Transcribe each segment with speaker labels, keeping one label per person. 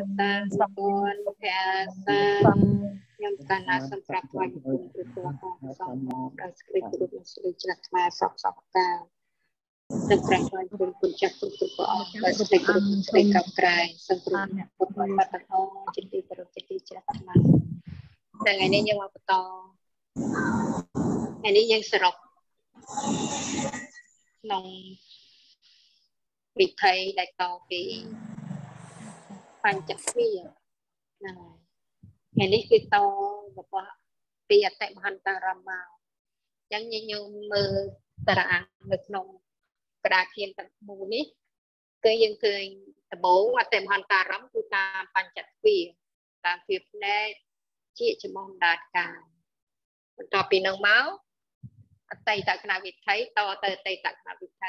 Speaker 1: តាសុគនភៈសាខ្ញុំកណ្ណាសំប្រាប់ថ្វាយគុំព្រះគុណផងសំមកដល់ស្គ្រីបរូបស្រីច្រាស់ថ្មសពសពកាសំប្រាប់ថ្វាយគុំគុណចាស់គ្រប់ព្រះអង្គដល់ស្គ្រីបរូបស្រីកប់ក្រែងសំព្រមពុទ្ធបរិបទផងជាទីគោរពជាទីច្រាស់ថ្មថ្ងៃនេះយើងមកបន្តថ្ងៃនេះយើងសរុបក្នុងវិថីដែលតពីបញ្ចគ្គីហ្នឹងថ្ងៃនេះគឺតរបស់ពីអតិមហន្តរាមមកអញ្ចឹងញញោមមើលតារាងនៅក្នុងក្តារខៀនទាំងមូលនេះគឺយើងឃើញដំបូងអតិមហន្តរាមគឺតាមបញ្ចគ្គីតាមភាពផ្នែកជាចំហដាតការបន្ទាប់ពីនឹងមកអតីតគណៈវិថីតទៅអតីតគណៈវិថី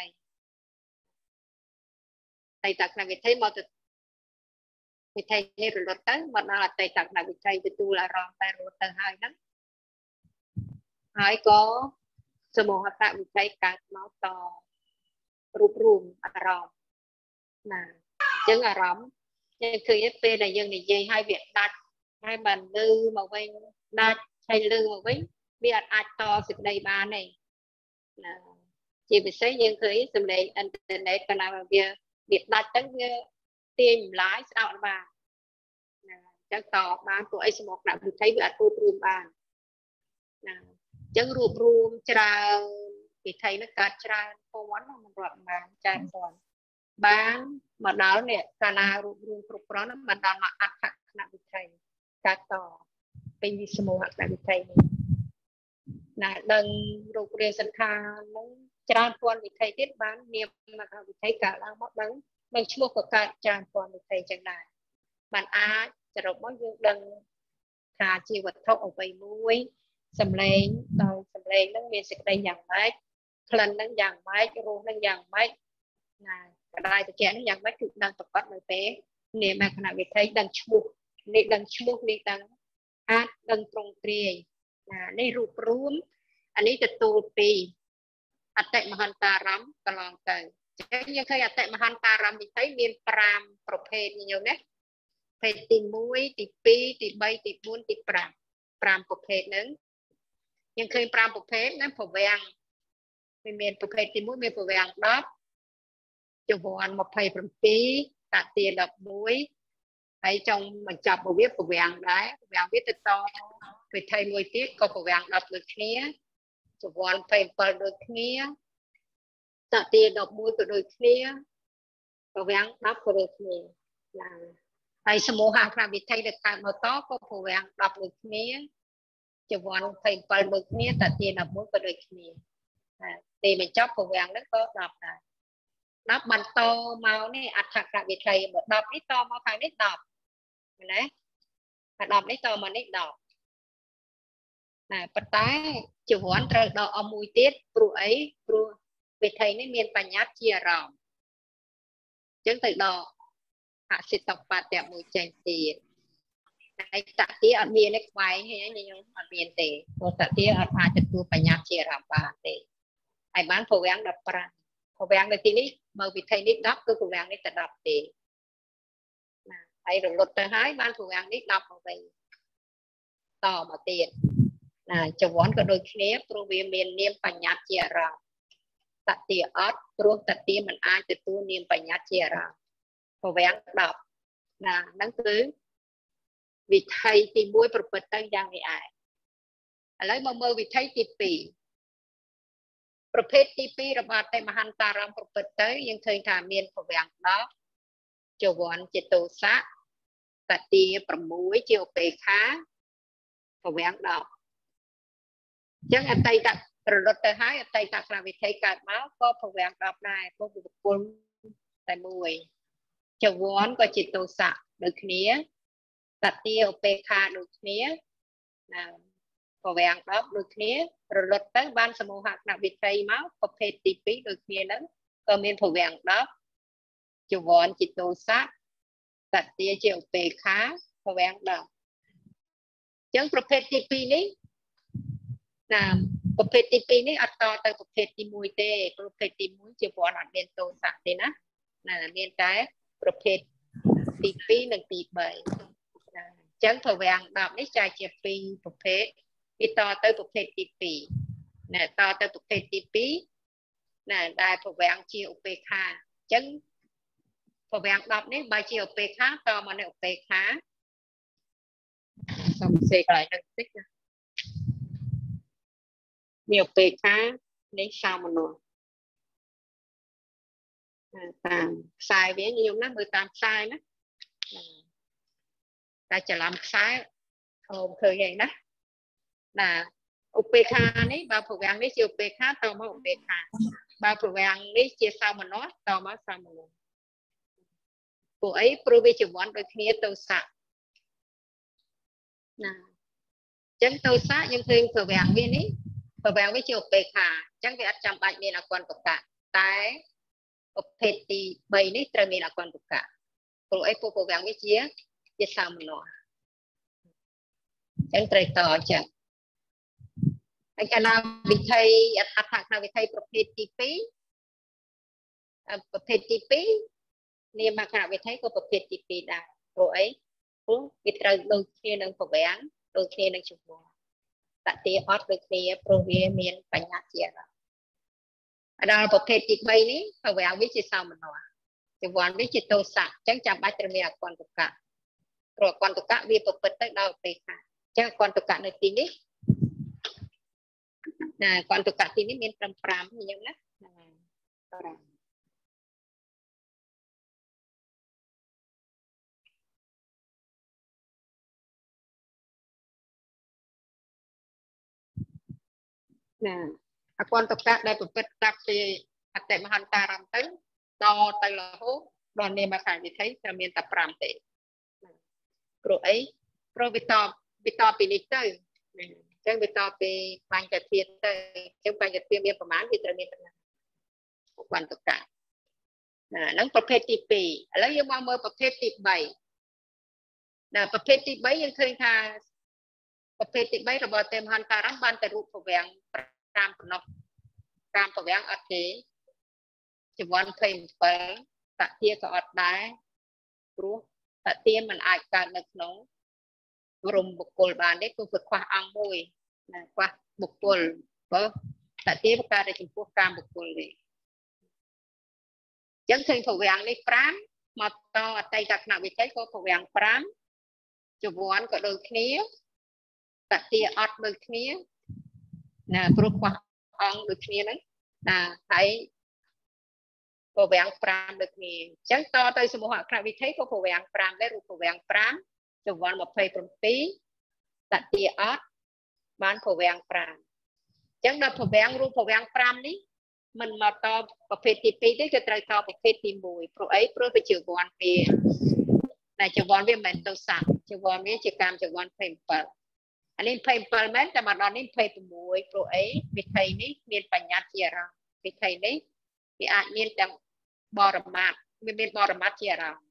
Speaker 1: អតីតគណៈវិថីមកទៅវិថីនេះរលត់ទៅមកដល់អតីតគណៈវិថីទទួលអារម្មណ៍តែរលត់ទៅហើយហ្នឹងហើយក៏សមូហតវិថីកើតមកតរូបរួមអារម្មណ៍ណាអញ្ចឹងអារម្មណ៍យើងឃើញពេលដែលយើងនិយាយឲ្យវាដាច់ហើយបានលឺមកវិញដាច់ហើយលឺមកវិញវាអាចតសេចក្តីបានទេណាជាពិសេសយើងឃើញសម្លេងអ៊ីនធឺណិតកាលណាវាដាច់ទៅវាទាញចម្លាយស្ដាប់អត់បានណាអញ្ចឹងតបានពួកអីសមគណៈវិថីវាអត់រួបរួមបានណាអញ្ចឹងរួបរួមច្រើនវិថីនោះកើតច្រើនពាន់មិនរាប់បានចាន់ពាន់បានមកដល់នេះកាលណារួបរួមគ្រប់គ្រាន់បានដល់មកអដ្ឋគណៈវិថីកើតតពេញវិសមគណៈវិថីនេះណាដឹងរូបរាងសន្តានហ្នឹងច្រើនពាន់វិថីទៀតបាននាមវិថីកើតឡើងមកដឹងនឹងឈ្មោះក៏កើតច្រើនពាន់វិថីចឹងដែរបានអាចសរុបមកយើងដឹងថាជាវត្ថុអ្វីមួយសម្លេងដោយសម្លេងហ្នឹងមានសេចក្តីយ៉ាងម៉េចក្លិនហ្នឹងយ៉ាងម៉េចរសហ្នឹងយ៉ាងម៉េចណាកដាយត្រជាក់ហ្នឹងយ៉ាងម៉េចគឺដឹងប្រកបនៅពេលនាមគណៈវិថីដឹងឈ្មោះនេះដឹងឈ្មោះនេះដឹងអាចដឹងត្រង់ទ្រាយណានេះរូបរួមអានេះទទួលពីអតិមហន្តារម្មណ៍កន្លងទៅចឹងយើងឃើញអតិមហន្តារម្មណ៍វិថីមាន5ប្រភេទញញោមណាប្រភេទទី1ទី2ទី3ទី4ទី5 5ប្រភេទហ្នឹងយើងឃើញ5ប្រភេទណាប្រវាំងវាមានប្រភេទទី1មានប្រវាំង10ចង្វាន់27តាទា11ហើយចុងបញ្ចប់របស់វាប្រវាំងដែរប្រវាំងវាទៅតវិថីមួយទៀតក៏ប្រវាំង10ដូចគ្នាចង្វាន់27ដូចគ្នាតាទា11ក៏ដូចគ្នាប្រវាំង10ក៏ដូចគ្នាណាហើយសមូហគណៈវិថីដែលកើតមកតក៏ប្រវាំង10ដូចគ្នាចង្វាន់27ដូចគ្នាតាទា11ក៏ដូចគ្នាទីបញ្ចប់ប្រវាំងហ្នឹងក៏10ដែរ10បន្តមកនេះអដ្ឋកវិថី10នេះតមកខាងនេះ10ណា10នេះតមកនេះ10ណាប៉ុន្តែចង្វាន់ត្រូវដកអស់មួយទៀតព្រោះអីព្រោះវិថីនេះមានបញ្ញត្តិជាអារម្មណ៍អញ្ចឹងទៅដកអសិតបត្តិមួយចេញទៀតហើយតតិអត់មានទេខ្វែងហ្នឹងខ្ញុំអត់មានទេព្រោះតតិអត់អាចទទួលបញ្ញត្តិជាអារម្មណ៍បានទេហើយបានប្រវាំង15ប្រវាំងនៅទីនេះបើវិថីនេះ10គឺប្រវាំងនេះតែ10ទេណាហើយរលត់ទៅហើយបានប្រវាំងនេះ10មកវិញតមកទៀតណាចង្វាន់ក៏ដូចគ្នាព្រោះវាមាននាមបញ្ញត្តិជាអារម្មណ៍តតិអត់ព្រោះតតិមិនអាចទទួលនាមបញ្ញត្តិជាអារម្មណ៍ប្រវាំង10ណាហ្នឹងគឺវិថីទី1ប្រព្រឹត្តទៅយ៉ាងនេះឯងឥឡូវមកមើលវិថីទី2ប្រភេទទី2របស់អតិមហន្តារម្មណ៍ប្រព្រឹត្តទៅយើងឃើញថាមានប្រវាំង10ចង្វាន់ចេតោសៈតតិ6ជាឧបេក្ខាប្រវាំង10អញ្ចឹងអតីតរលត់ទៅហើយអតីតគណៈវិថីកើតមកក៏ប្រវាំង10ដែរពុទ្ធបុគ្គលតែមួយចង្វាន់ក៏ចេតោសៈដូចគ្នាតតិឧបេក្ខាដូចគ្នាណាប្រវាំង10ដូចគ្នារលត់ទៅបានសមូហគណៈវិថីមកប្រភេទទី2ដូចគ្នាហ្នឹងក៏មានប្រវាំង10ចង្វាន់ចេតោសៈតតិជាឧបេក្ខាប្រវាំង10អញ្ចឹងប្រភេទទី2នេះណាប្រភេទទី2នេះអត់តទៅប្រភេទទី1ទេប្រភេទទី1ជាវ័នអត់មានតោសៈទេណាមានតែប្រភេទទី2និងទី3អញ្ចឹងប្រវាំង10នេះចែកជា2ប្រភេទវាតទៅប្រភេទទី2ណែតទៅប្រភេទទី2ណែដែលប្រវាំងជាឧបេក្ខាអញ្ចឹងប្រវាំង10នេះបើជាឧបេក្ខាតមកនៅឧបេក្ខាសូមសេកន្លែងនេះបន្តិចណាមានឧបេក្ខានេះសោមនស្សតាមខ្សែវាញោមណាមើលតាមខ្សែណាតែច្រឡំខ្សែអូឃើញហើយណាណាឧបេក្ខានេះបើប្រវាំងនេះជាឧបេក្ខាតមកឧបេក្ខាបើប្រវាំងនេះជាសោមនស្សតមកសោមនស្សពួកអីព្រោះវាជាវ័នដូចគ្នាទោសៈណាអញ្ចឹងទោសៈយើងឃើញប្រវាំងវានេះប្រវាំងវាជាឧបេក្ខាអញ្ចឹងវាអត់ចាំបាច់មានអគន្តកៈតែប្រភេទទី3នេះត្រូវមានអគន្តកៈព្រោះអីពួកប្រវាំងវាជាសោមនស្សអញ្ចឹងត្រូវតអញ្ចឹងហើយកាលណាវិធីអត្ថកថាវិធីប្រភេទទី2ប្រភេទទី2នាមអក្ខរវិធីក៏ប្រភេទទី2ដែរព្រោះអីព្រោះវាត្រូវដូចគ្នានឹងប្រវាំងដូចគ្នានឹងជំនួសតតិអត់ដូចគ្នាព្រោះវាមានបញ្ញត្តិជាដល់ប្រភេទទី3នេះប្រវាំងវាជាសោមនស្សចង្វាន់វាជាទោសៈអញ្ចឹងចាំបាច់ត្រូវមានអគន្តកៈព្រោះអគន្តកៈវាប្រព្រឹត្តទៅដល់ឧបេក្ខាអញ្ចឹងអគន្តកៈនៅទីនេះណាអគន្តកៈទីនេះមានត្រឹម5អញ្ចឹងណាណាអគន្តកៈដែលប្រព្រឹត្តតាក់ពីអតិមហន្តារម្មណ៍ទៅទៅរហូតដល់នាមអក្ខរវិធីតែមានតែ5ទេព្រោះអីព្រោះវាតពីនេះទៅអញ្ចឹងវាតពីបញ្ចធាតុទៅអញ្ចឹងបញ្ចធាតុមានប្រមាណវាត្រូវមានអគន្តកៈហ្នឹងប្រភេទទី2ឥឡូវយើងមកមើលប្រភេទទី3ណាប្រភេទទី3យើងឃើញថាប្រភេទទី3របស់ទេមហន្តារម្មណ៍បានតែរូបប្រវាំង5ប៉ុណ្ណោះតាមប្រវាំងអត់ទេចង្វាន់27តទាក៏អត់ដែរព្រោះតទាมันអាចកើតនៅក្នុងរំបុគ្គលបានទេគឺវាខ្វះអង្គមួយណាខ្វះបុគ្គលបើតទាវាកើតនៅចំពោះកាមបុគ្គលទេអញ្ចឹងឃើញប្រវាំងនេះ5មកតអតីតក្ខណវិធីក៏ប្រវាំង5ចង្វាន់ក៏ដូចគ្នាតទាអត់ដូចគ្នាណាព្រោះខ្វះអង្គដូចគ្នាហ្នឹងណាហើយប្រវាំង5ដូចគ្នាអញ្ចឹងតទៅសមូហអក្ខរវិធីក៏ប្រវាំង5ដែររូបប្រវាំង5ចង្វាន់27តទាអត់បានប្រវាំង5អញ្ចឹងដល់ប្រវាំងរូបប្រវាំង5នេះមិនមកតប្រភេទទី2ទេគឺត្រូវតប្រភេទទី1ព្រោះអីព្រោះវាជាវ័នវាតែចង្វាន់វាមិនមែនទោសៈចង្វាន់វាជាកាមចង្វាន់27អានេះ27មែនតែមកដល់នេះ26ព្រោះអីវិធីនេះមានបញ្ញត្តិជាអារម្មណ៍វិធីនេះវាអាចមានទាំងបរមត្ថវាមានបរមត្ថជាអារម្មណ៍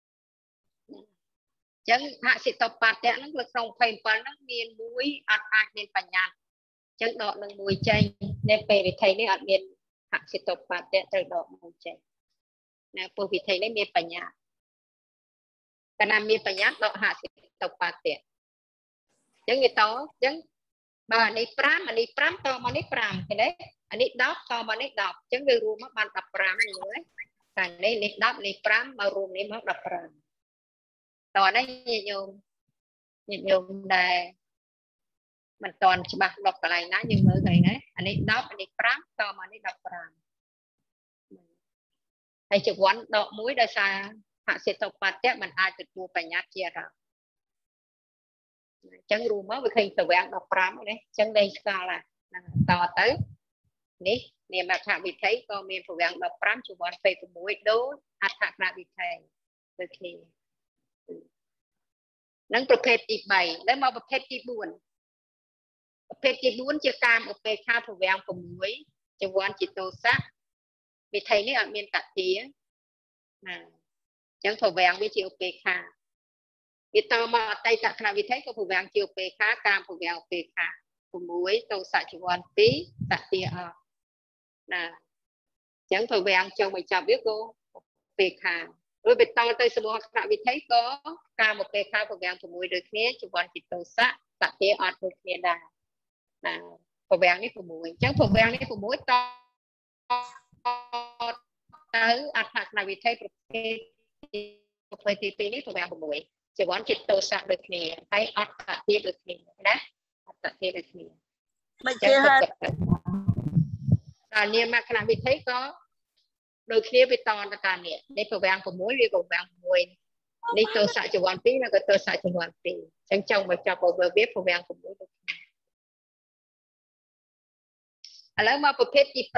Speaker 1: អញ្ចឹងហសិតបត្តិហ្នឹងនៅក្នុង27ហ្នឹងមានមួយអត់អាចមានបញ្ញត្តិអញ្ចឹងដកនឹងមួយចេញនៅពេលវិធីនេះអត់មានហសិតបត្តិត្រូវដកមួយចេញណាព្រោះវិធីនេះមានបញ្ញត្តិកាលណាមានបញ្ញត្តិដកហសិតបត្តិអញ្ចឹងវាតអញ្ចឹងបើអានេះ5អានេះ5តមកនេះ5ឃើញទេអានេះ10តមកនេះ10អញ្ចឹងវារួមមកបាន15នេះហើយតែនេះ10នេះ5មករួមនេះមក15តនេះញាតិញោមដែរមិនតន់ច្បាស់ដល់កន្លែងណាយើងមើលឃើញណាអានេះ10អានេះ5តមកនេះ15ហើយចង្វាន់ដកមួយដោយសារហសិតបត្តិมันអាចទទួលបញ្ញត្តិជាអារម្មណ៍អញ្ចឹងរួមមកវាឃើញប្រវាំង15នេះអញ្ចឹងដេញស្គាល់ហ្នឹងតទៅនេះនាមអក្ខរវិធីក៏មានប្រវាំង15ចង្វាន់26ដូចអត្ថក្ខរវិធីដូចគ្នានឹងប្រភេទទី3แล้วមកប្រភេទទី4ប្រភេទទី4ជាកាមឧបេក្ខាប្រវាំង6ចង្វាន់ជាទោសៈវិធីនេះអត់មានតទាណាអញ្ចឹងប្រវាំងវាជាឧបេក្ខាវាតមកអតីតក្ខណវិធីក៏ប្រវាំងជាឧបេក្ខាកាមប្រវាំងឧបេក្ខា6ទោសៈចង្វាន់2តទាអត់ណាអញ្ចឹងប្រវាំងចុងបញ្ចប់វាក៏ឧបេក្ខា rồi bị to tới số học nạ vị thấy có ca một cái khá của vàng của mùi được kia chụp bọn chỉ tàu xã tại kia ọt được kia đà là của vàng này của mùi chắc của vàng này của mùi to tới ọt hạt nạ vị thấy của cái tí này của vàng của mùi chụp bọn chỉ tàu xã được kia thấy ọt tại kia được kia đó ọt tại kia được kia
Speaker 2: mấy kia hết
Speaker 1: là niềm mà nạ vị thấy có đôi khi bị to là cả nè đây của vàng của mùi đi của vàng mùi đi tôi xài cho one tí là cái tôi xài cho one tí chẳng trong mà cho bộ biết của vàng của mùiแล้วมาประเภทที่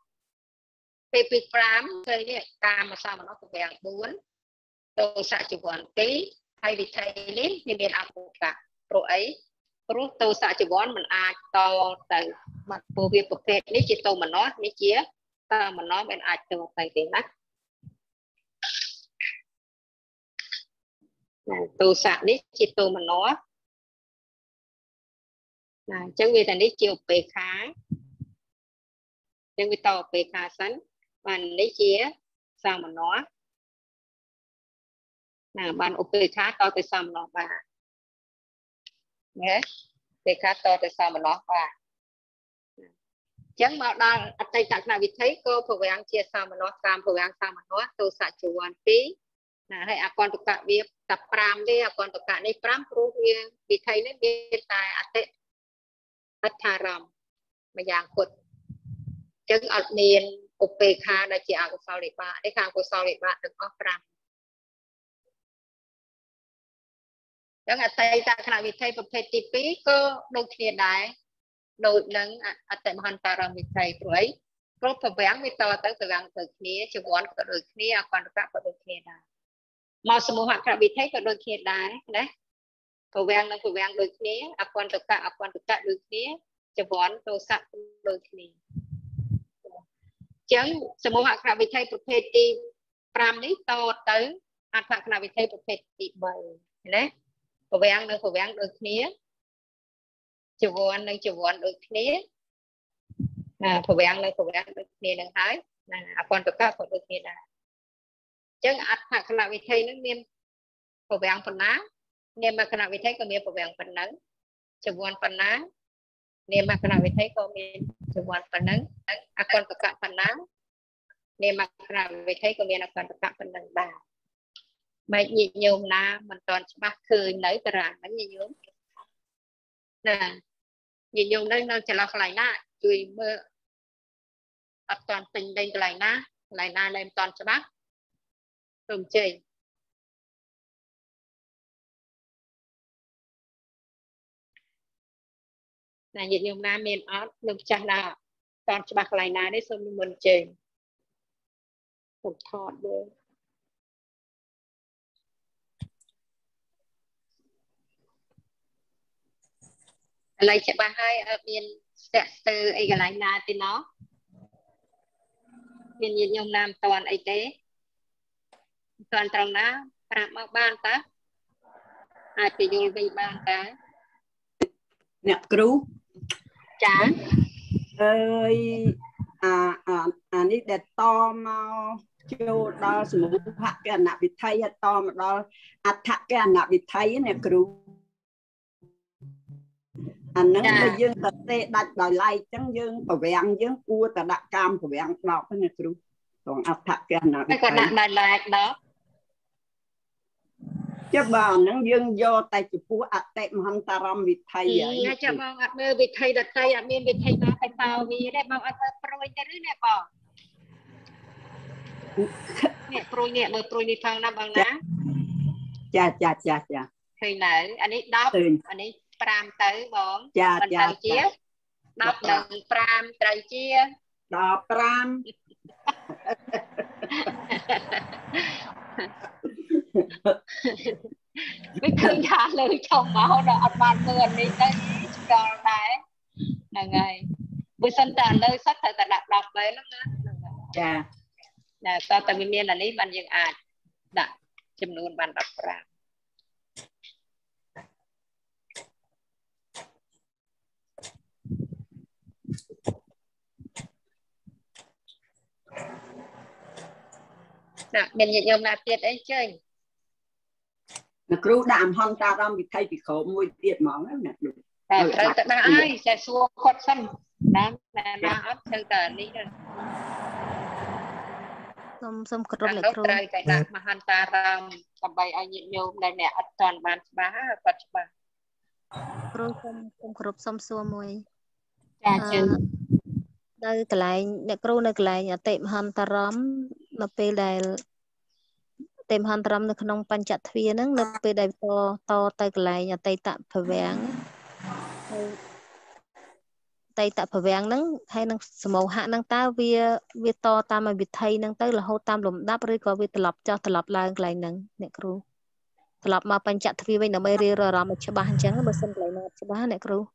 Speaker 1: 5เคยเนี่ยตามมาสร้างมันเอาไปอย่างบุญตัวสัจจุบันที่ให้วิจัยนี้มีเป็นอาบุกะโปรไอรู้ตัวสัจจุบันมันอาจต่อแต่มาประเภทนี้จิตตัวมันน้อยนี่เจี๊ยตามันน้อยเป็นอาจตัวไปเองนะตัวสัจนี้จิตตัวมันน้อยจังvì thànhนี้chiều về kháจังvì tàu về khá sẵn và lấy chia sao mà nó bạn ok khá to từ sao mà nó và nhé về khá to từ sao mà nó và chẳng mà đang ở đây chẳng nào vì thấy cô phụ vàng chia sao mà nó phụ vàng sao mà nó tôi xả chủ quan tí hay con tụi cả việc tập pram đi con tụi cả này pram pro vì thấy nó biết tài ate atharam mà dạng cột chứng ở miềnอุเบกขาได้chỉอากุศลบาได้ข้างกุศลบาถึงออกปรามแล้วอัตติตาขณะวิจัยประเภทที่ปีก็โดยเคลียร์ได้โดยนั้นอัตติมหันตารามวิจัยป่วยครบพแบงวิตอตั้งแต่ยังตึกนี้จวนก็โดยเคลียร์ความรักก็โดยเคลียร์ได้มอสมุหะขณะวิจัยก็โดยเคลียร์ได้นะพแบงนั้นพแบงโดยเคลียร์อความรักอความรักโดยเคลียร์จวนโตสักโดยเคลียร์chẳngสมุหะขณะวิจัยประเภทที่5นี้ต่อទៅอัตถขณะวิจัยประเภทที่3ណាพแบงនឹងพแบงដូចគ្នាចវ័ននឹងចវ័នដូចគ្នាพแบงនឹងพแบងដូចគ្នានឹងហើយអកន្តកៈក៏ដូចគ្នាដែរអញ្ចឹងអត្ថខណវិធ័យនឹងមានពវាំងប៉ុណ្ណានាមខណវិធ័យក៏មានពវាំងប៉ុណ្ណឹងចវ័នប៉ុណ្ណានាមខណវិធ័យក៏មានចវ័នប៉ុណ្ណឹងអកន្តកៈប៉ុណ្ណានាមខណវិធ័យក៏មានអកន្តកៈប៉ុណ្ណឹងដែរមិនញញោមណាមិនតន់ច្បាស់ឃើញនៅតារាងហ្នឹងញញោមណាញញោមនៅចន្លោះកន្លែងណាជួយមើលអត់តន់ទិញដេញកន្លែងណានៅមិនតន់ច្បាស់សូមជ័យណាញាតិញោមណាមានអត់នឹងចាស់ណាតន់ច្បាស់កន្លែងណានេះសូមមុនជ័យសូមថតមើលឥឡូវច្បាស់ហើយអត់មានស្ទាក់ស្ទើរអីកន្លែងណាទេណោះមានញាតិញោមណាមិនតន់អីទេមិនតន់ត្រង់ណាប្រាប់មកបានតើអាចទៅយល់វិញបានតើ
Speaker 2: អ្នកគ្រូ
Speaker 1: ចា
Speaker 2: អើយអានេះដែលតមកចូលដល់សមុខគណវិថីតមកដល់អដ្ឋគណវិថីអ្នកគ្រូអានឹងបើយើងទៅទេដាច់ដោយឡែកអញ្ចឹងយើងប្រវាំងយើងគួរតែដាក់កម្មប្រវាំងដកណាគ្រូត្រង់អដ្ឋគណវិថី
Speaker 1: ក៏ដាក់ដោយឡែកដល់
Speaker 2: ចាំបើអានឹងយើងយកតែចំពោះអតិមហន្តរមវិថី
Speaker 1: ហើយចាំបងអត់មើលវិថីដតីអត់មានវិថីណាឲ្យតោវាទេបងអត់ធ្វើប្រួយទេឬណាបងនេះប្រួយនេះមើលប្រួយនេះផងណាបងណា
Speaker 2: ចា
Speaker 1: ឃើញនៅអានេះ10អានេះ5ទៅបង
Speaker 2: មិនទៅ
Speaker 1: ជា10ដល់5ត្រូវជា
Speaker 2: 15
Speaker 1: មិនឃើញថាលើចុះមកដល់អត់បានមើលនេះទៅឆ្កល់ដែរហ្នឹងហើយបើសិនតែលើសឹកត្រូវតែដាក់10ទៅហ្នឹងណា
Speaker 2: ចា
Speaker 1: តើតែវាមានអានេះបានយើងអាចដាក់ចំនួនបាន15 nè mình nhận nhôm là tiết ấy chơi
Speaker 2: Cú đàm hòn ta rong bị thay bị khổ mùi tiệt món nè
Speaker 1: trời tận ba ai sẽ xua khuất sân đám là ấp theo tờ lý rồi
Speaker 3: xong cột lại
Speaker 1: lúc trời cái nặng mà hàn ta ram cầm bay ai nhận nhôm này nè toàn bàn bá vật bà
Speaker 3: rồi xong cột xong xua mùi
Speaker 1: chân
Speaker 3: nơi cái lại nè cột nơi cái lại nhà tiệm hàn ta rắm mà pe đài tiệm hàn ta rắm nó không pan chặt thuyền nâng nó pe đài to tay cái lại nhà tay tạm phải vàng tay tạm phải vàng nâng hay nâng màu hạ nâng ta vi to ta mà bị thay nâng tới là hô tam lùm đáp rồi có vi tập lại cái nâng nè cột tập mà pan chặt thuyền với nó mới rì rồi mà chả bán chẳng mà xin lại nó chả bán nè cột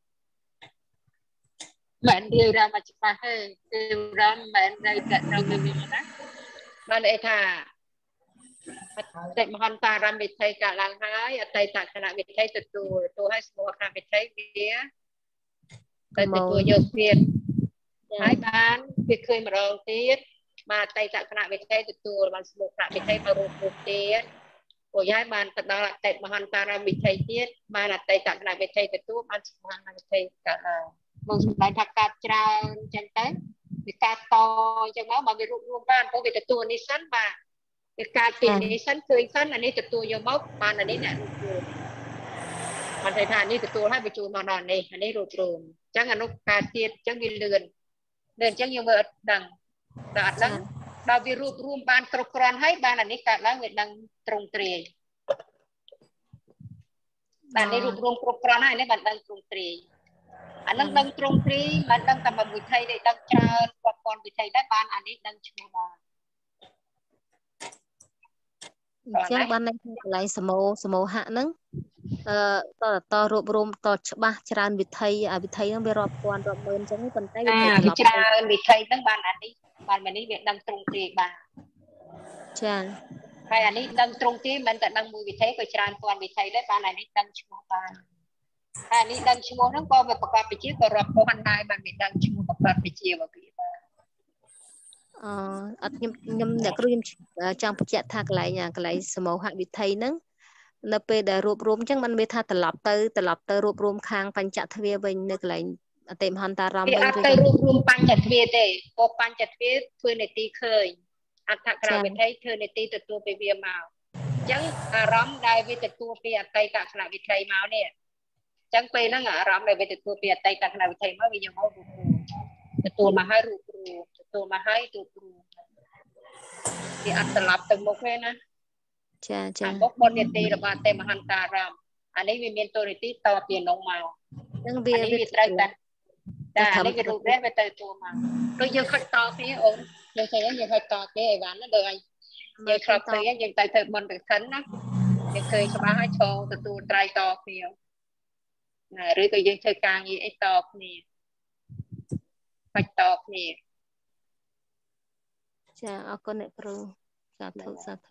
Speaker 1: bạn điều ra mà chụp hơi điều ra bạn đây trận đâu mình đó bạn để thàแต่มหันตารามิตรไทยกาลังหายอัตไตตาขณะมิตรไทยตัวให้สมองขณะมิตรไทยเบี้ยแต่ตัวโยกเปลี่ยนหายบ้านเพื่อเคยมาลองตีมาไตตาขณะมิตรไทยตัวมันสมองขณะมิตรไทยมารูปเตี้ยตัวย้ายบ้านตัดดาวแต่มหันตารามิตรไทยเตี้ยมาไตตาขณะมิตรไทยตัวมันสมองขณะมิตรไทยกาลังมองสุดท้ายทักการจราจังเต้มีการต่อจังแล้วมาไปรวมบ้านเพราะเป็นตัวนิสันมาการเปลี่ยนนี้ฉันเคยสั้นอันนี้จะตัวยมกมันอันนี้เนี่ยมันไทยทานนี่จะตัวให้ไปจูมานอนนี่อันนี้รูปรวมจังอนุการเทียนจังวินเรือนจังยังเบิดดังแต่อันนั้นเราวิรูปรวมบานกรกรอนให้บานอันนี้การแล้วเงินดังตรงเตรีบานนี้รูปรวมกรกรอนให้นี่มันดังตรงเตรีอันนั้นดังตรงเตรีมันดังตำบลวิไทยได้ดังจานกรกรวิไทยได้บานอันนี้ดังชูบาน
Speaker 3: chẳng ban này lại sờ mồ hạ nắng to rụp rôm to ba tràn vịt thầy nó bị rọp quan rọp mơn chẳng cái phần tay
Speaker 1: tràn vịt thầy nắng ban anh đi ban mình đi việc đăng trung tiền bà
Speaker 3: tràn
Speaker 1: hay anh đi đăng trung tiền mình tận đăng mùi vịt thầy của tràn quan vịt thầy đấy ban này đi đăng chung ban anh đi đăng chung nó có vềประกอบไปชี้ก็รอบคนได้ban mình đăng chungประกอบไปชี้ว่ากี่
Speaker 3: nhâm đã có nhâm trang phục chặt thạc lại nhà lại sờ mồ hạ vịt thầy nắng nó pe đã rụp rôm chẳngมันไม่ท่าตลับเตอรวบรวมคางปัญจทวีเป็นนึกlạiเต็มหันตารำ
Speaker 1: เป็นเตอรวบรวมปัญจทวีเด้พอปัญจทวีคือในตีเคยอัตถกราเป็นไทยคือในตีตัวไปเวียมาจังอารมณ์ได้ไปตัวไปอัตไตตะขณะวิไทยมาเนี่ยจังไปนั่งอารมณ์ได้ไปตัวไปอัตไตตะขณะวิไทยมาวิยังเอาตัวมาให้รูปรูตัวมาให้ตัวรูที่อัตลับตึงบกเลยนะบกบนตีระบาดเต็มหันตารามอันนี้มีเมนตัวที่ต่อเปลี่ยนลงมาอันนี้มีไตรแต่อันนี้ก็รูปแรกไปเตยตัวมาโดยยังขัดต่อพี่โอนยังใช้ยังขัดต่อพี่ไอ้บ้านนั่นเลยยังขัดต่อยังไตเถิดบนไปขันนะยังเคยชาวบ้านให้โชว์ตัวไตรต่อพี่หรือก็ยังใช้การยี่ไอ้ต่อนี่ขัดต่อนี่
Speaker 3: จ้าเอาคนเนี่ยครูสาธุ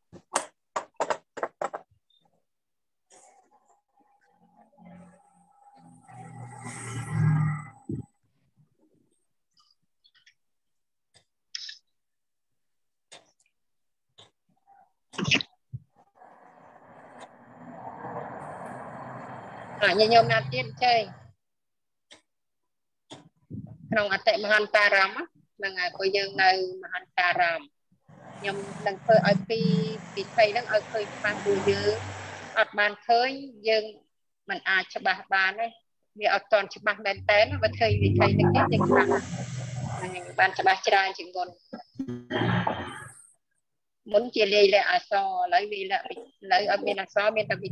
Speaker 1: nhà nhôm nam tiên chơi trong ở tại Mahantaram là ngày bây giờ ngày Mahantaram nhôm đang khơi ở cái thầy đang ở khơi ban bùi dư ở ban khơi dân mình cho bà đấy vì ở toàn cho bà bên té nó vẫn thầy vì thầy đang kết định ban cho bà trai chừng còn muốn chia ly lại so lấy vì là lấy ở bên là so bên là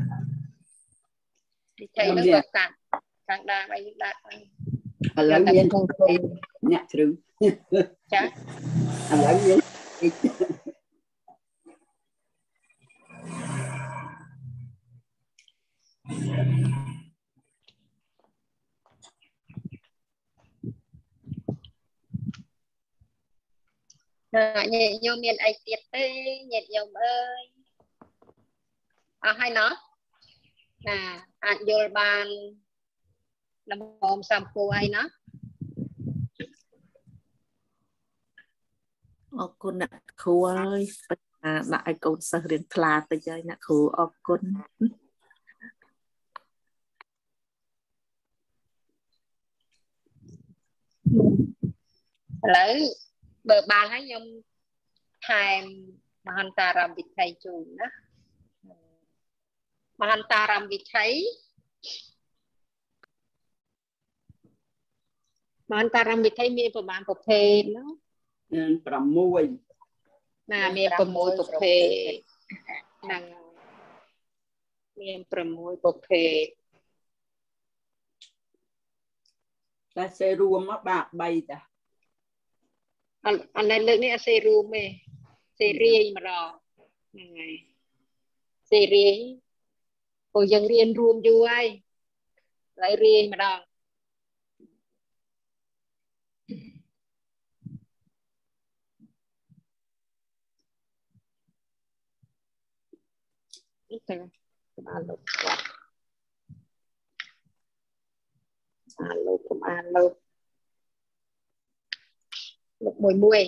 Speaker 1: vì thầy nó gọt cạn càng đa mấy đa
Speaker 2: lấy miếng không nhặt trứng
Speaker 1: chả
Speaker 2: lấy miếng
Speaker 1: nhiệt nhôm miền ấy tiệt tê nhiệt nhôm ơi hay nó vô bàn làm hòm sampo ấy nó
Speaker 4: Ốc côn nè khu ơi đại côn sơ riêng thla tới chơi nè khu ốc côn
Speaker 1: ឥឡូវបើបានហើយខ្ញុំថែមមហន្តរាមវិថីជូនណាមហន្តរាមវិថីមានប្រមាណប្រភេទណា
Speaker 2: មាន6
Speaker 1: ណាមាន6ប្រភេទហ្នឹងមាន6ប្រភេទ
Speaker 2: តែសេរួមមកបាទ3តា
Speaker 1: អានេះលើកនេះអសេរួមទេសេរីម្ដងហ្នឹងហើយសេរីព្រោះយើងរៀនរួមយូរហើយហើយរាយម្ដងនេះទៅបានលោកគាត់លោកកុំអានលោកមួយ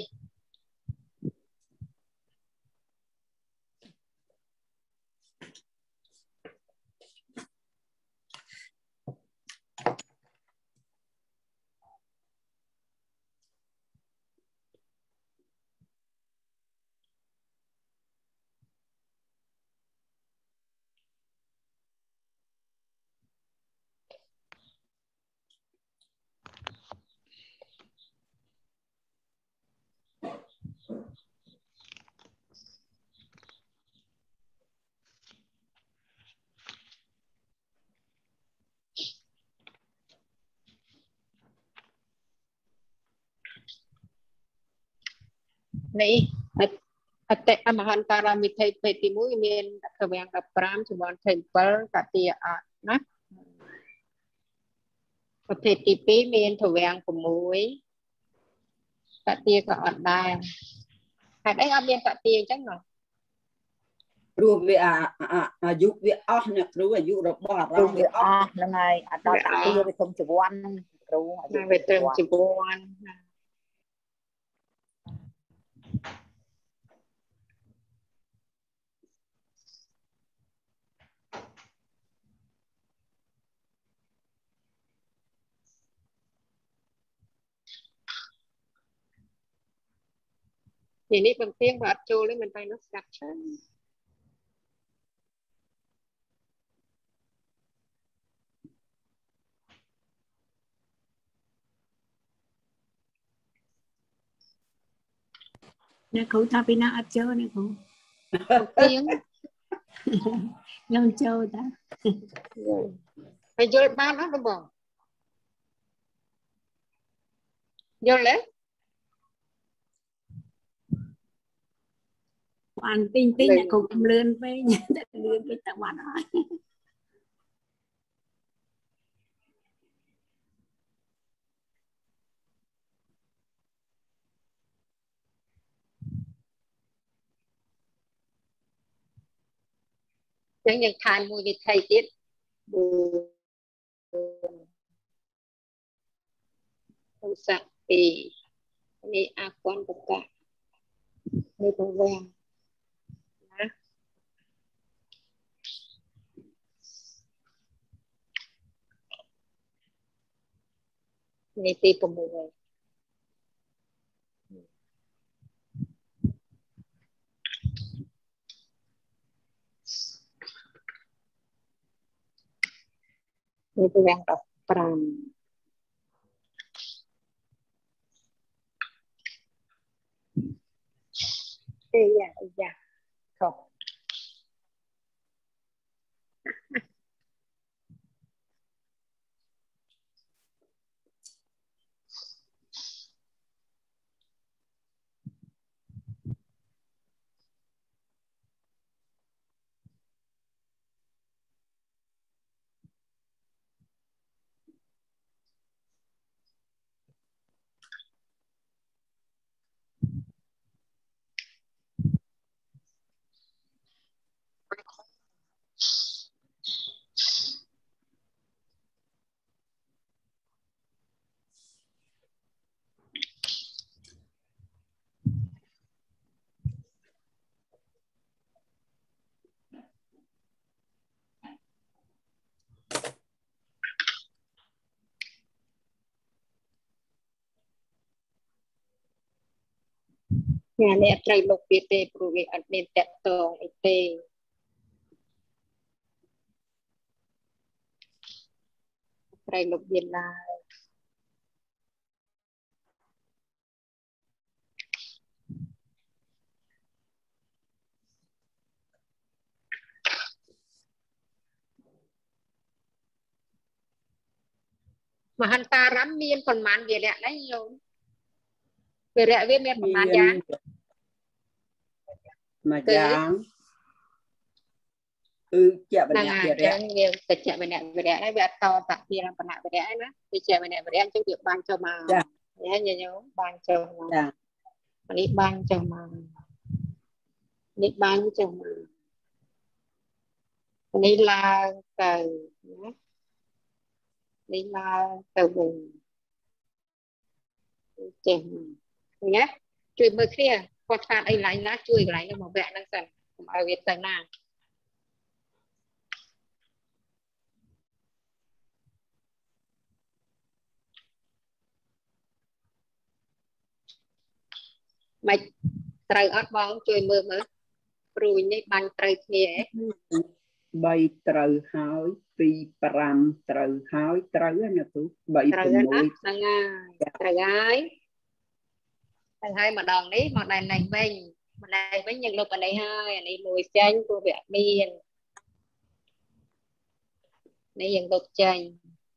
Speaker 1: នេះអតិមហន្តរាមិថីភេទទី1មានកវាំង15ចំនួន27តតិអត់ណាប្រភេទទី2មានកវាំង6តតិក៏អត់ដែរហេតុអីអត់មានតតិអញ្ចឹងណា
Speaker 2: ព្រោះវាអាយុវាអស់អ្នកគ្រូអាយុរបស់អារម្មណ៍វាអស់
Speaker 5: ហ្នឹងហើយអត់ដល់តតិវាធំជាវ័នគ្រូអាយុ
Speaker 1: វាត្រឹមជាវ័ននេះបំពេញបើអត់ចូលទេមិនទៅនោះស្កាត់ឆ្ងាយ
Speaker 6: អ្នកគ្រូថាពីណាអត់ចូលអ្នកគ្រូ
Speaker 1: ទៀង
Speaker 6: ខ្ញុំចូលតា
Speaker 1: ហើយយល់បានអត់បងយល់ទេ
Speaker 6: បានទីងអ្នកគ្រូកំលឿនពេកតែលឿនពេកតែបាត់ហើយ
Speaker 1: ចឹងយើងថែមមួយវិធីទៀតឧស្សាហ៍ពីនេះអាគន់បកៈនេះទៅវិញណានេះទី6នេះទៅវិញ15យ៉ាខុស nhà này trời lục việt tê pro việt ăn nên tẹt tông tê trời lục việt là mà hắn ta rắm miên còn màn về lẹ đấy nhiều về lẹ với miên còn màn giá
Speaker 2: mà dáng chả bên nhà về
Speaker 1: chẳng nhiều tịch chợ bên này về lẹ đấy về to tặng kia làm phần nào về lẹ nữa thì chợ bên này về lẹ trong việc ban cho mà nhớ nhớ ban cho mà đi ban cho mà đi ban cho mà đi là từ đi là từ mình chèn nhé chui mưa kia qua pha đây lại lá chui lại nó một vẹn đang sần ở Việt Nam nào mày trời ớt bóng chui mưa mưa rồi nhảy băng trời kia
Speaker 2: bay trời hỏi pi pram trời hỏi trời nè tú bay từ mũi
Speaker 1: trời gái thằng hai mà đòn đấy mà này bên nhận lục ở đây hai anh ấy mùi chanh của Việt miền này nhận lục chanh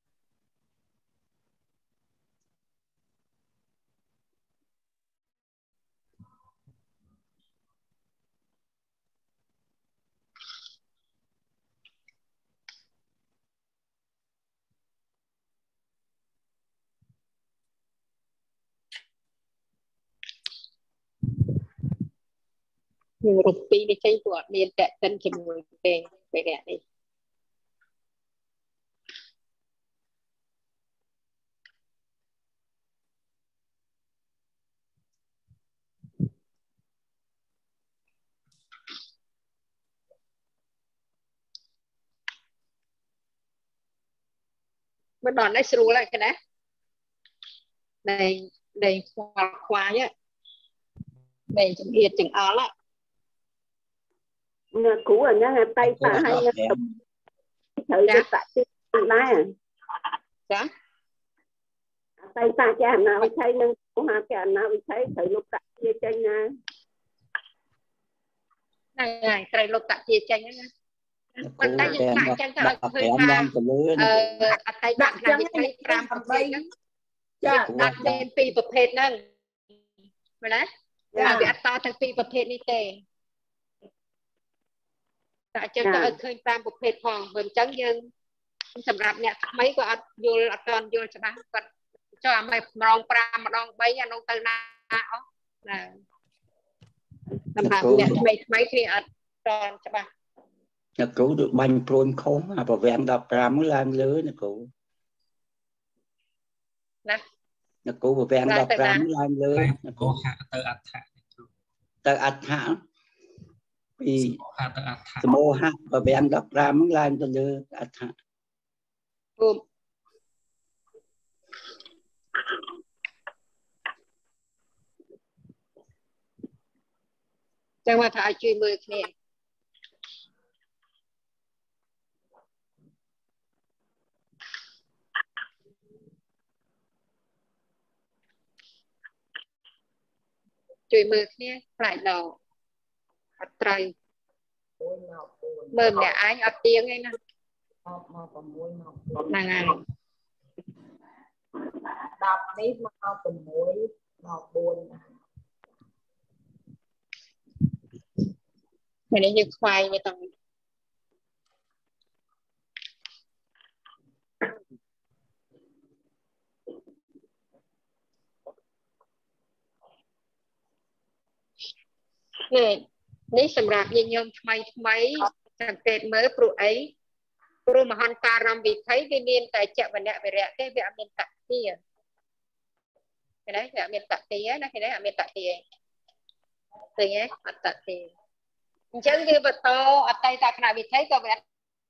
Speaker 1: nhưng rụt pi đi chơi của miền tệ tân chỉ mùi về về đẹp đi mới đòn đấy sưu lại cái đấy đây khoa nhá đây chừng yên chừng ó lại
Speaker 2: cũ rồi nhá tay ta hay thử cho tạ chứ này
Speaker 1: dạ
Speaker 2: tay ta cha nào thấy nâng cũng ha cha nào thấy thử lúc tạ chia chân nha
Speaker 1: này trời lục tạ chia chân nha còn tay những bạn chân cho hơi pha tay bạn là những cái pram của bay đặt lên piประเภท นั่น mà đấy là bị toทั้งปีประเภท នេះទេ តែចឹងក៏ឲ្យឃើញតាមប្រភេទផងបើមិនចឹងយើងសម្រាប់អ្នកថ្មីក៏អត់យល់អត់ទាន់យល់ច្បាស់គាត់ចុះអាមិនម្ដង 5 ម្ដង 3 អានោះទៅណាអស់ណាសម្រាប់អ្នកថ្មីគ្នាអត់ទាន់ច្បាស់
Speaker 7: Nhà cũ được banh prôn khốn à và vẹn đọc ra mới làm lứa nhà cũ nhà cũ và vẹn đọc ra mới làm lứa nhà cũ tự ạch hạ vì mô hạ và vẹn đọc ra mới làm cho lứa ạch hạ
Speaker 1: chẳng mà thả chui mưa kia chui mưa kia lại đầu trời mơm nè ai ở tiếng ấy nè này
Speaker 5: đọc đi mà từng mũi một buồn
Speaker 1: này như khoai như tầng nàyនេះសម្រាប់ញាតិញោមថ្មីសង្កេតមើលព្រោះអីព្រោះមហន្តរាមវិថីវាមានតែចវនៈវិរៈទេវាអត់មានតតិយឃើញទេវាអត់មានតតិយណាឃើញទេអត់មានតតិយឃើញទេអត់តតិយអញ្ចឹងវាបន្តអតីតគណៈវិថីក៏វាត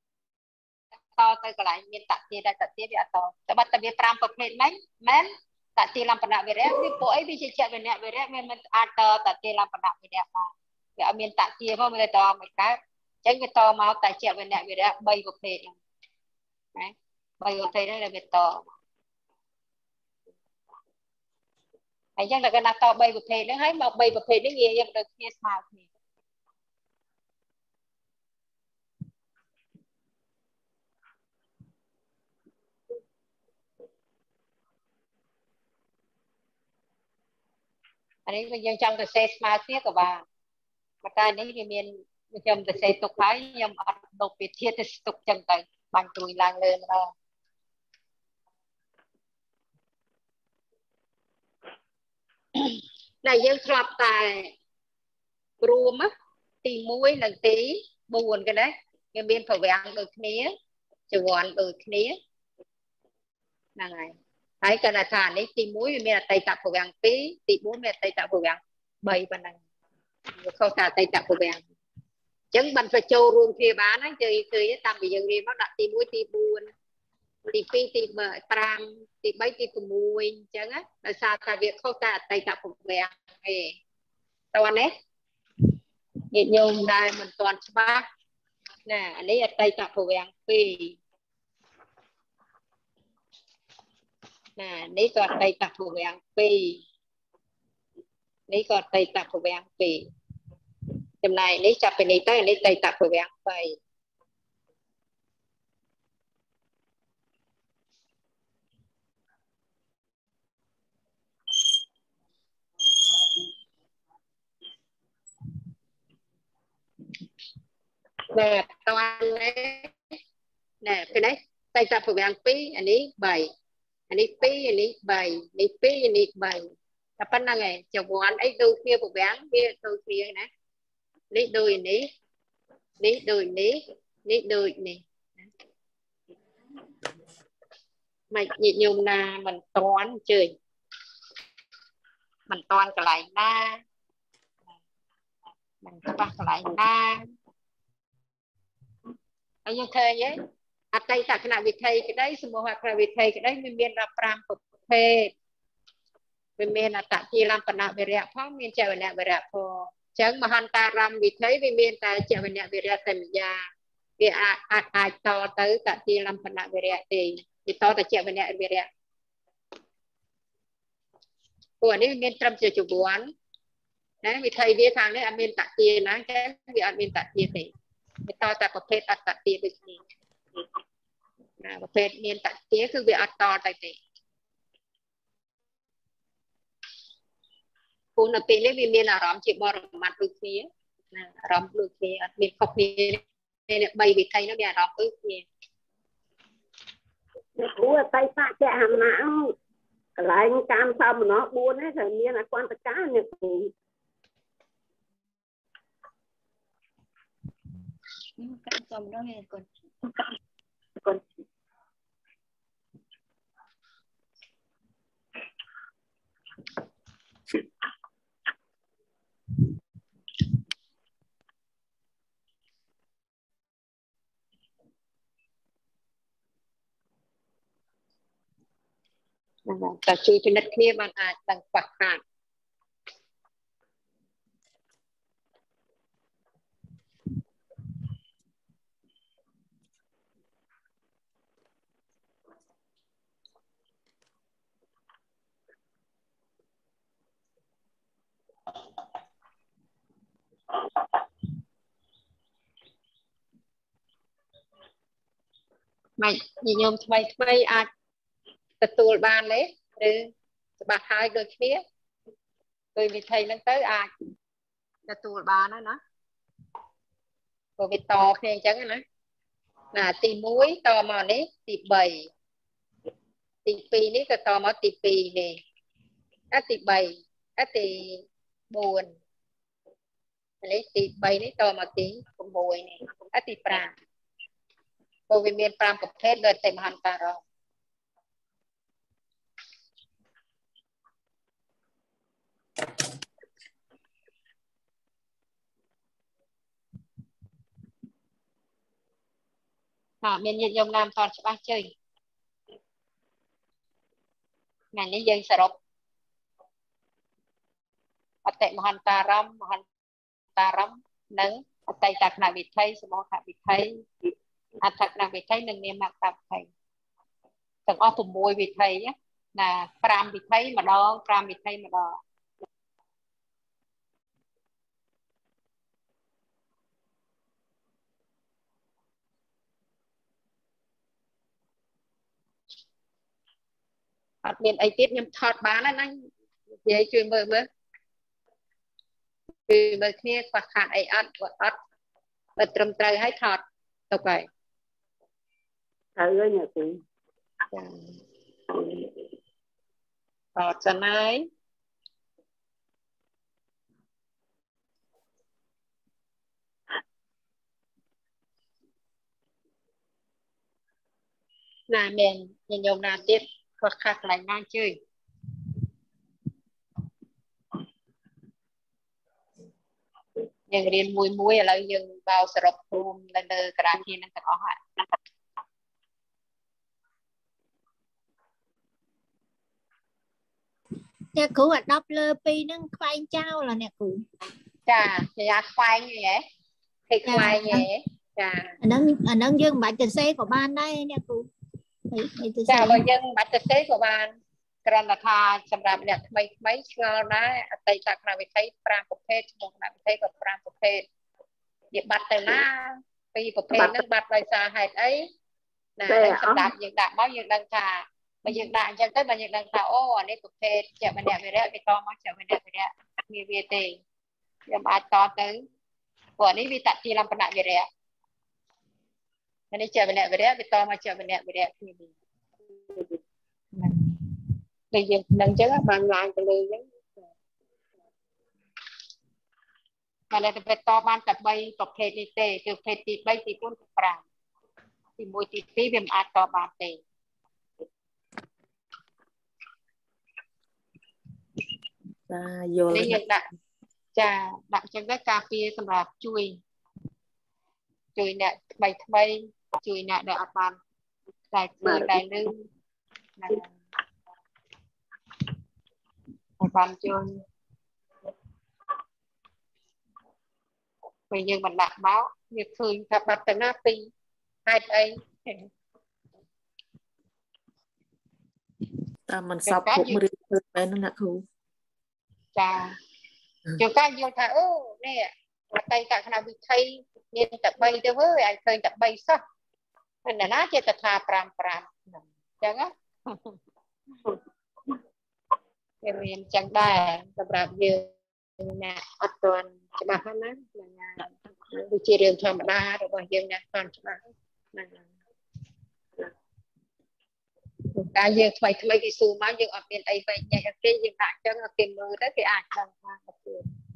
Speaker 1: ទៅកន្លែងមានតតិយដែរតតិយវាអត់តតែបាត់តែវា5ប្រភេទហ្នឹងមែនតាទីលំបណៈវិរៈវាពួកអីវាជាជាវិនៈវិរៈមានមិនអាចតតាទីលំបណៈវិរៈមកវាអត់មានតាទីមកវាតមកកើតអញ្ចឹងវាតមកតែជាវិនៈវិរៈ3ប្រភេទហ្នឹងណា3ប្រភេទហ្នឹងដែលវាតអញ្ចឹងតែគេណាត3ប្រភេទហ្នឹងហើយមក3ប្រភេទនេះយើងទៅគ្នាស្មើគ្នាអានេះយើងចង់ទៅសេស្មើគ្នាក៏បានប៉ុន្តែនេះវាមានខ្ញុំទៅសេទុកហើយខ្ញុំអត់ដកពីធាតុទៅស្ទុកចឹងទៅបាញ់ព្រួយឡើងលើម្ដងតែយើងធ្លាប់តែរួមទី1និងទី4គេណាវាមានប្រវាំងដូចគ្នាចង្វាន់ដូចគ្នាហ្នឹងហើយគាត់ថានេះទី1វាមានអតីតប្រវាំង2ទី4មានអតីតប្រវាំង3ប៉ុណ្ណឹងវាខុសតែអតីតប្រវាំងអញ្ចឹងបានទៅចូលរួមគ្នាបានហ្នឹងគឺតាំងពីយើងរៀនមកដាក់ទី1ទី4ទី2ទី5ទី3ទី6អញ្ចឹងណាដោយសារតែវាខុសតែអតីតប្រវាំងឯងតើនេះញាតិញោមដែលមិនទាន់ច្បាស់ណានេះអតីតប្រវាំង2ណានេះក៏អតីតប្រវាំង2នេះក៏អតីតប្រវាំង2ចំណែកនេះចាប់ពីនេះទៅនេះអតីតប្រវាំង3បាទតើណែពីនេះអតីតប្រវាំង2អានេះ3អានេះ2អានេះ3នេះ2អានេះ3តែប៉ុណ្្នឹងឯងចង្វាន់អីដូចគ្នាប្រវាំងវាដូចគ្នាណានេះដូចនេះនេះដូចនេះនេះដូចនេះមិនញាតិញោមណាមិនតន់ជើញមិនតន់កន្លែងណាមិនច្បាស់កន្លែងណាហើយយើងឃើញទេអតីតគណៈវិធីក្តីសមូហគណៈវិធីក្តីវាមាន15ប្រភេទវាមានអតទីលំបណៈវិរៈផងមានចវនៈវិរៈផងអញ្ចឹងមហន្តារម្មវិធីវាមានតែចវនៈវិរៈតែម្យ៉ាងវាអាចតទៅតទីលំបណៈវិរៈទេវាតទៅចវនៈវិរៈព្រោះនេះមានត្រឹមជាចង្វាន់ណាវិធីវាខាងនេះអត់មានតទីណាអញ្ចឹងវាអត់មានតទីទេវាតតែប្រភេទអតទីដូចគ្នាណាប្រភេទមានតទីគឺវាអត់តទៅទេពូនៅពេលនេះវាមានអារម្មណ៍ជាបរមត្តដូចគ្នាណាអារម្មណ៍ដូចគ្នាអត់មានខុសគ្នានេះ3វិធីនោះមានអារម្មណ៍ដូចគ្នា
Speaker 2: ព្រោះអតីតចហមៈកន្លែងកាមសមណោ4ហ្នឹងត្រូវមានអគន្តកានេះគ្រូ
Speaker 1: កាមសមណោនេះគាត់តែជួយពិនិត្យគ្នាបានអាចដឹងខ្វះខាតមិននិយមថ្មីអាចទទួលបានទេឬច្បាស់ហើយដូចគ្នាដោយវិធីហ្នឹងទៅអាចទទួលបានហើយណាព្រោះវាតគ្នាអញ្ចឹងណាណាទី1តមកនេះទី3ទី2នេះក៏តមកទី2នេះទី3ទី4នេះទី3នេះតមកទី6នេះទី5ព្រោះវាមាន5ប្រភេទដោយតែមហន្តារម្មណ៍មានញាតិញោមណាមតច្បាស់ជើញ ngàyนี้យើងសរុបអតិមហន្តារម្មណ៍មហន្តារម្មណ៍និងអតីតក្ខណវិធ័យសមោហវិធ័យអត្ថក្ខណវិធ័យនិងនាមក្ខណវិធ័យទាំងអស់6វិធ័យណា5វិធ័យម្ដង5វិធ័យម្ដងអត់មានអីទៀតខ្ញុំថតបានណានិយាយជួយមើលគ្នាខ្វះខាតអីអត់បើត្រឹមត្រូវឲ្យថតទៅហើយ
Speaker 2: ត្រូវហើយអ្នកគ្រូ
Speaker 1: ថតសិនហើយណាមានញោមណាទៀតខ្វះខាតកន្លែងណាជើញយើងរៀនមួយឥឡូវយើងបោសរុបរួមនៅលើក្រាធាននឹងទាំងអស់ហើយ
Speaker 8: អ្នកគ្រូអា10លើ2ហ្នឹងខ្វែងចោលអ្នកគ្រូ
Speaker 1: ចាយ៉ាខ្វែងហ៎គេខ្វែងហ៎ចា
Speaker 8: អាហ្នឹងយើងមិនបាច់ទៅសេក៏បានដែរអ្នកគ្រូ
Speaker 1: ចាបើយើងមិនបាច់ទៅសេក៏បានគ្រាន់តែថាសម្រាប់អ្នកថ្មីឆ្ងល់ដែរអតីតក្ខណវិធ័យ5ប្រភេទឈ្មោះក្ខណវិធ័យក៏5ប្រភេទវាបាត់ទៅណាពីប្រភេទហ្នឹងបាត់ដោយសារហេតុអីណាសម្រាប់យើងដាក់មកយើងដឹងថាបើយើងដាក់អញ្ចឹងទៅបើយើងដឹងថាអូអានេះប្រភេទចវនៈវិរៈវាតមកចវនៈវិរៈមានវាទេយើងអាចតទៅព្រោះនេះវាតតិលំបនៈវិរៈនេះចវនៈវិរៈវាតមកចវនៈវិរៈគ្នានេះយើងនឹងអញ្ចឹងបានឡើងទៅលើអញ្ចឹងតែទៅតបានតែ3ប្រភេទនេះទេគឺប្រភេទទី3ទី4ទី5ទី1ទី2វាមិនអាចតបានទេ
Speaker 4: ចាយល់
Speaker 1: នេះយើងដាក់ចាដាក់អញ្ចឹងទៅការពារសម្រាប់ជួយអ្នកថ្មីជួយអ្នកដែលអត់បានតែធ្វើតែលឺបានជន់ពេលយើងមិនដាក់មកវាឃើញថាបាត់ទៅណាពីហេតុអី
Speaker 4: តាមមិនសពគ្រប់រឿងធ្វើមែនណាគ្រូ
Speaker 1: ចាជួនកាលយល់ថាអូនេះអតីតក្ខណវិធ័យមានតែ3ទៅអើយអាចឃើញតែ3សោះតែណាចេតថា5អញ្ចឹងវាមានអញ្ចឹងដែរសម្រាប់យើងណាអត់ទាន់ច្បាស់ណាដូចជារឿងធម្មតារបស់យើងណាអត់ច្បាស់ហ្នឹងតែយើងថ្មីគេស៊ូមកយើងអត់មានអីបែកញែកគេយើងដាក់អញ្ចឹងគេមើលទៅគេអាចដឹងថាអត់ទេ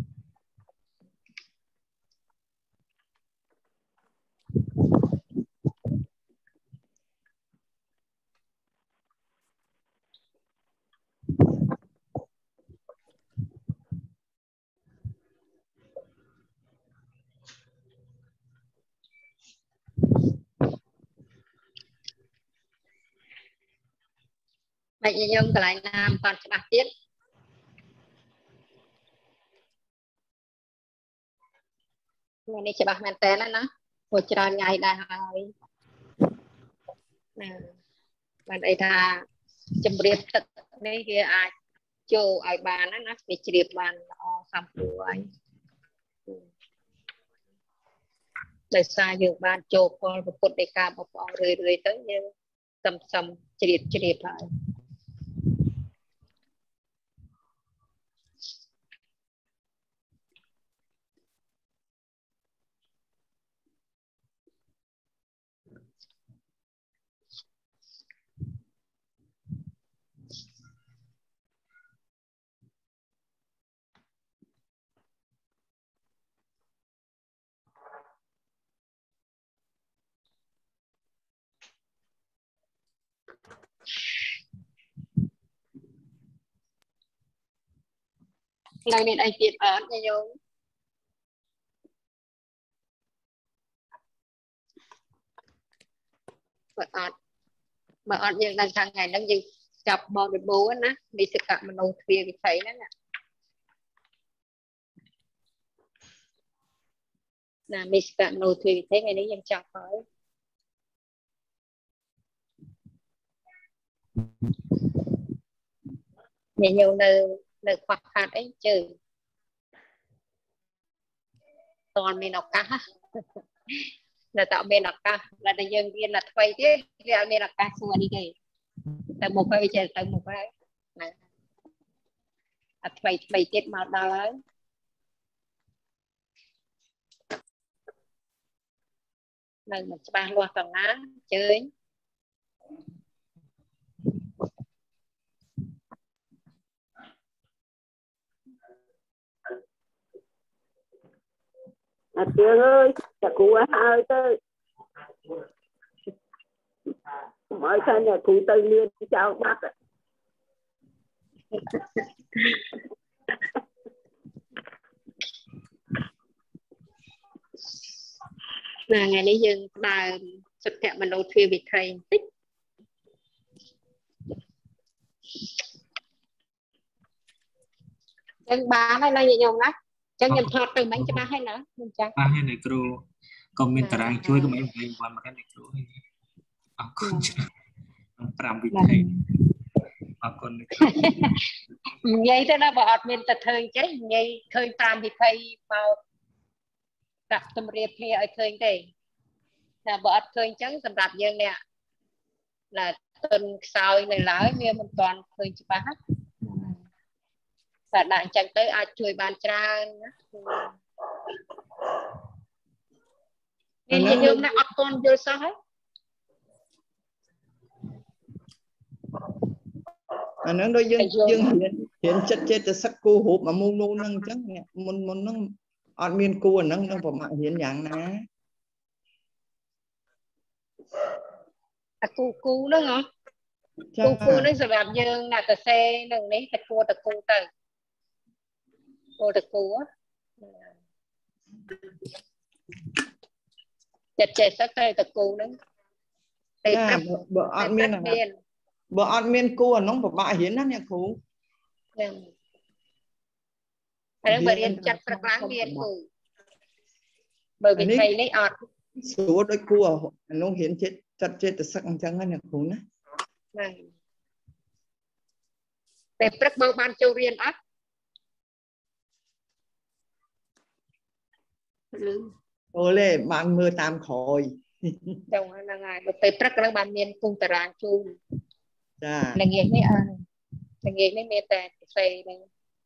Speaker 1: តែខ្ញុំកន្លែងណាមិនបានច្បាស់ទៀតនេះច្បាស់មែនតើណាព្រោះច្រើនថ្ងៃដែរហើយណាបានអីថាជំរាបទឹកនេះវាអាចចូលឲ្យបានណាវាជ្រាបបានល្អសំគួរហើយដោយសារយើងបានចូលពលពុទ្ធដីកាបងប្អូនរឿយទៅយើងសំជ្រាបហើយឡើយមានអីទៀតអត់ញោមបើអត់យើងដឹងថាថ្ងៃហ្នឹងយើង chập bò được bố á đi sự cạn mà nông thuyền thì thấy đó nè mình sự cạn nông thuyền thì thấy ngày đấyยังchọc hỏi nhiều nơi khoác khát ấy trừ toàn mình học cá là tạo bên học cá là nhân viên là thuê chứ là bên học cá xua đi kì tại một cái chơi tại một cái thuê chết mà đó lần một ba loa còn á chơi
Speaker 2: Trường ơi chả cụ ơi tới mỗi khi nhà cụ Tây Liên chào bác ạ.
Speaker 1: là ngày nay dân bà xuất hiện mình đầu thuyền bị thầy tích chân bà hay là gì nhung đó chân nhầm thọt từ mấy cho bà hay nữa
Speaker 9: bà hay này kêu comment tarang chui cái mấy quan mà cái này kêu con pram bị thầy con
Speaker 1: vậy thế đó bà mình ta thời chứ vậy thời pram bị thầy vào đặt tâm riêng kia ở thời đây là bà thời chứ sầm đạp dân nè là tuần sau này lái miền mình toàn thời cho bà và đạn chẳng tới ai chui bàn tra nên như hôm nay ấp con vô sao hết
Speaker 10: nó đôi dân hiện chất chết từ sắc cô hộp mà môn nô nâng chắc môn nâng ở miền cô nâng vào mạng hiện dạng ná
Speaker 1: cu đó hả cu nó sẽ làm dân là tờ xe đừng lấy thật cua từ cu á chặt chẽ sắc tay từ cu đó
Speaker 10: bữa ăn miên cô nó vào mạng hiện đó nha cô
Speaker 1: anh bởi điện chặt rất láng miên cô bởi vì thầy lấy ọt
Speaker 10: số đôi cua nó hiện chết chặt chết từ sắc trắng anh cô nè
Speaker 1: để rất bao ban châu riêng ác
Speaker 10: ô lê bạn mưa tam khỏi
Speaker 1: trong là ngày để rất là ban miên cung tà ràng chung
Speaker 10: là
Speaker 1: nghề mấy ăn là nghề mấy mẹ tè xe này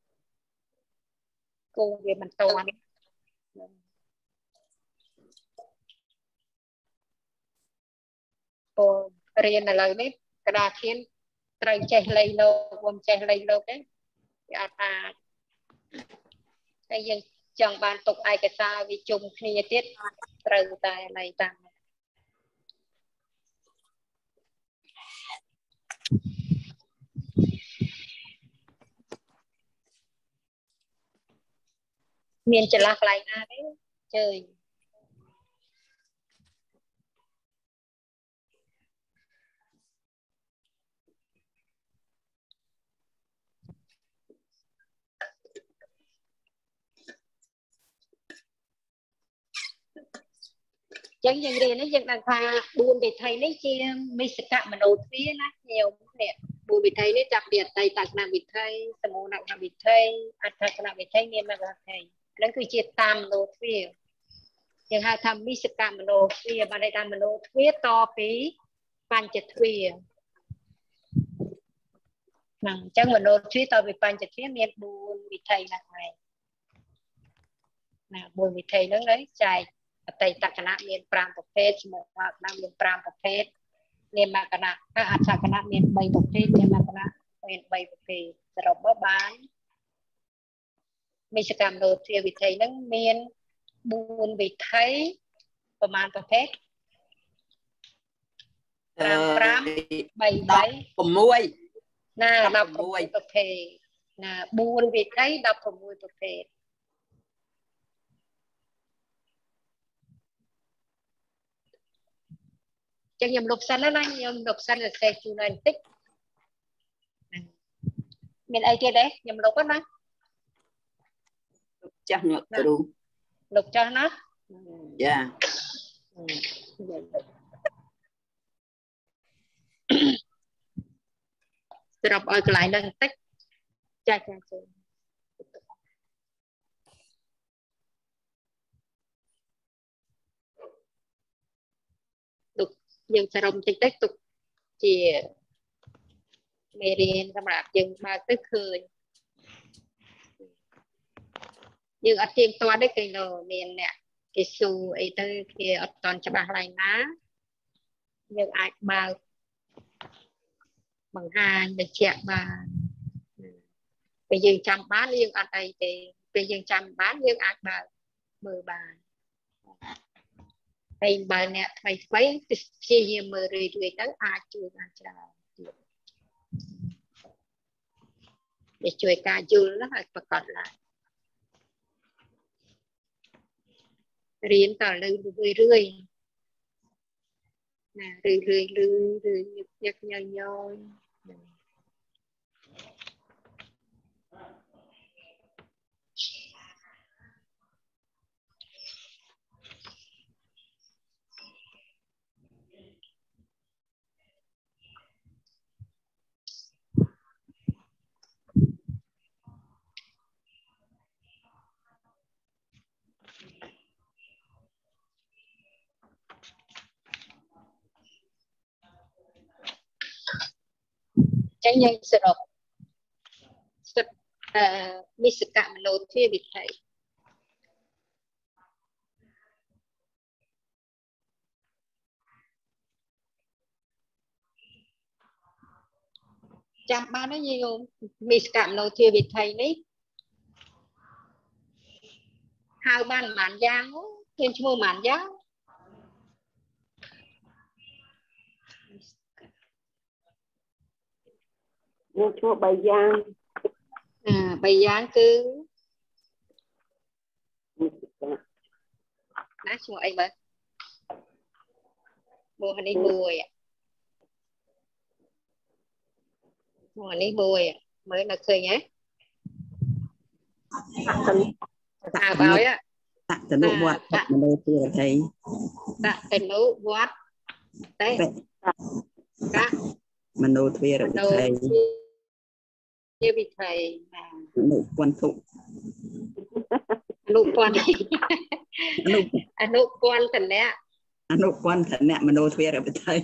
Speaker 1: cô về mình toàn cô riêng là lời đấy cái đà khiến trời chạy lây lâu vùng chạy lây lâu đấy cái gì chẳng bàn tục ai cái sao vì chung khi tiết trời tài này tăng miền chỉ lạc lại na đấy chơi chẳng dần đi nó dần đàn pha buồn bị thầy lấy chia mấy sự cạn mà đầu phía nó nhiều nè buồn bị thầy lấy đặc biệt thầy tạc nào bị thầy sầm mồ nào bị thầy ăn thật nào bị thầy nên mà là thầy nó cứ chia tam đầu phía nhưng hai thằng mấy sự cạn mà đầu phía mà đây tam mà đầu phía to phí pan chật phía chẳng mà đầu phía to bị pan chật phía nên buồn bị thầy là này nè buồn bị thầy nó lấy chạy tayตะคณะเมียนปรามประเภทสมองว่าคณะเมียนปรามประเภทเรียนมาคณะก็อาจจะคณะเมียนใบประเภทเรียนมาคณะเมียนใบประเภทสรุปว่าบ้านมีกิจกรรมโดยเทียวิธีนั้นเมียนบุญวิธีประมาณประเภทปรามใบผมมวยน่าเราผมมวยประเภทน่าบุญวิธีดับผมมวยประเภทchẳng nhầm lục xanh đó nhầm lục xanh là xe chu này tích miền ai kia đấy nhầm lục đó
Speaker 2: chắc ngược luôn
Speaker 1: lục cho nó
Speaker 2: dạ
Speaker 1: đọc ơi lại lần tích cha tục nhưng sẽ đồng tích tích tục chỉ mê riêng các bạn dừng ba tức khơi nhưng ở trên toán đấy cái lò miền nè cái xu ấy tới thì ở toàn cho bà lại ná nhưng ai bao bằng hai để chẹt mà bây giờ chăm bán liên ở đây thì bây giờ chăm bán liên ai bao 10 bài đây bài nè thầy mấy chia nhiều 10 rồi tới ai chui ai chào để chui ca chui nó phải còn lại riêng tờ lư rươi nè rươi nhật nhoi trái nhân sơ độc mi sự cảm lô thuê bị thầy chăm ba nó nhiều mi sự cảm lô thuê bị thầy đấy hai ban màn giang thêm mua màn giang
Speaker 2: nên cho bài giang
Speaker 1: bài giang cứ nát xuống ấy mà mua hình đi bùi mua hình đi bùi mới là khơi nhé bảo á
Speaker 2: tạ tận nụ vọt mình đâu chưa thấy
Speaker 1: tạ tận nụ vọt đấy tạ
Speaker 2: mình đâu thuê rồi thầy
Speaker 1: như bị thầy
Speaker 2: nụ quan thụ
Speaker 1: nụ quan nụ quan thần nè
Speaker 2: nụ quan thần nè mình đâu thuê rồi thầy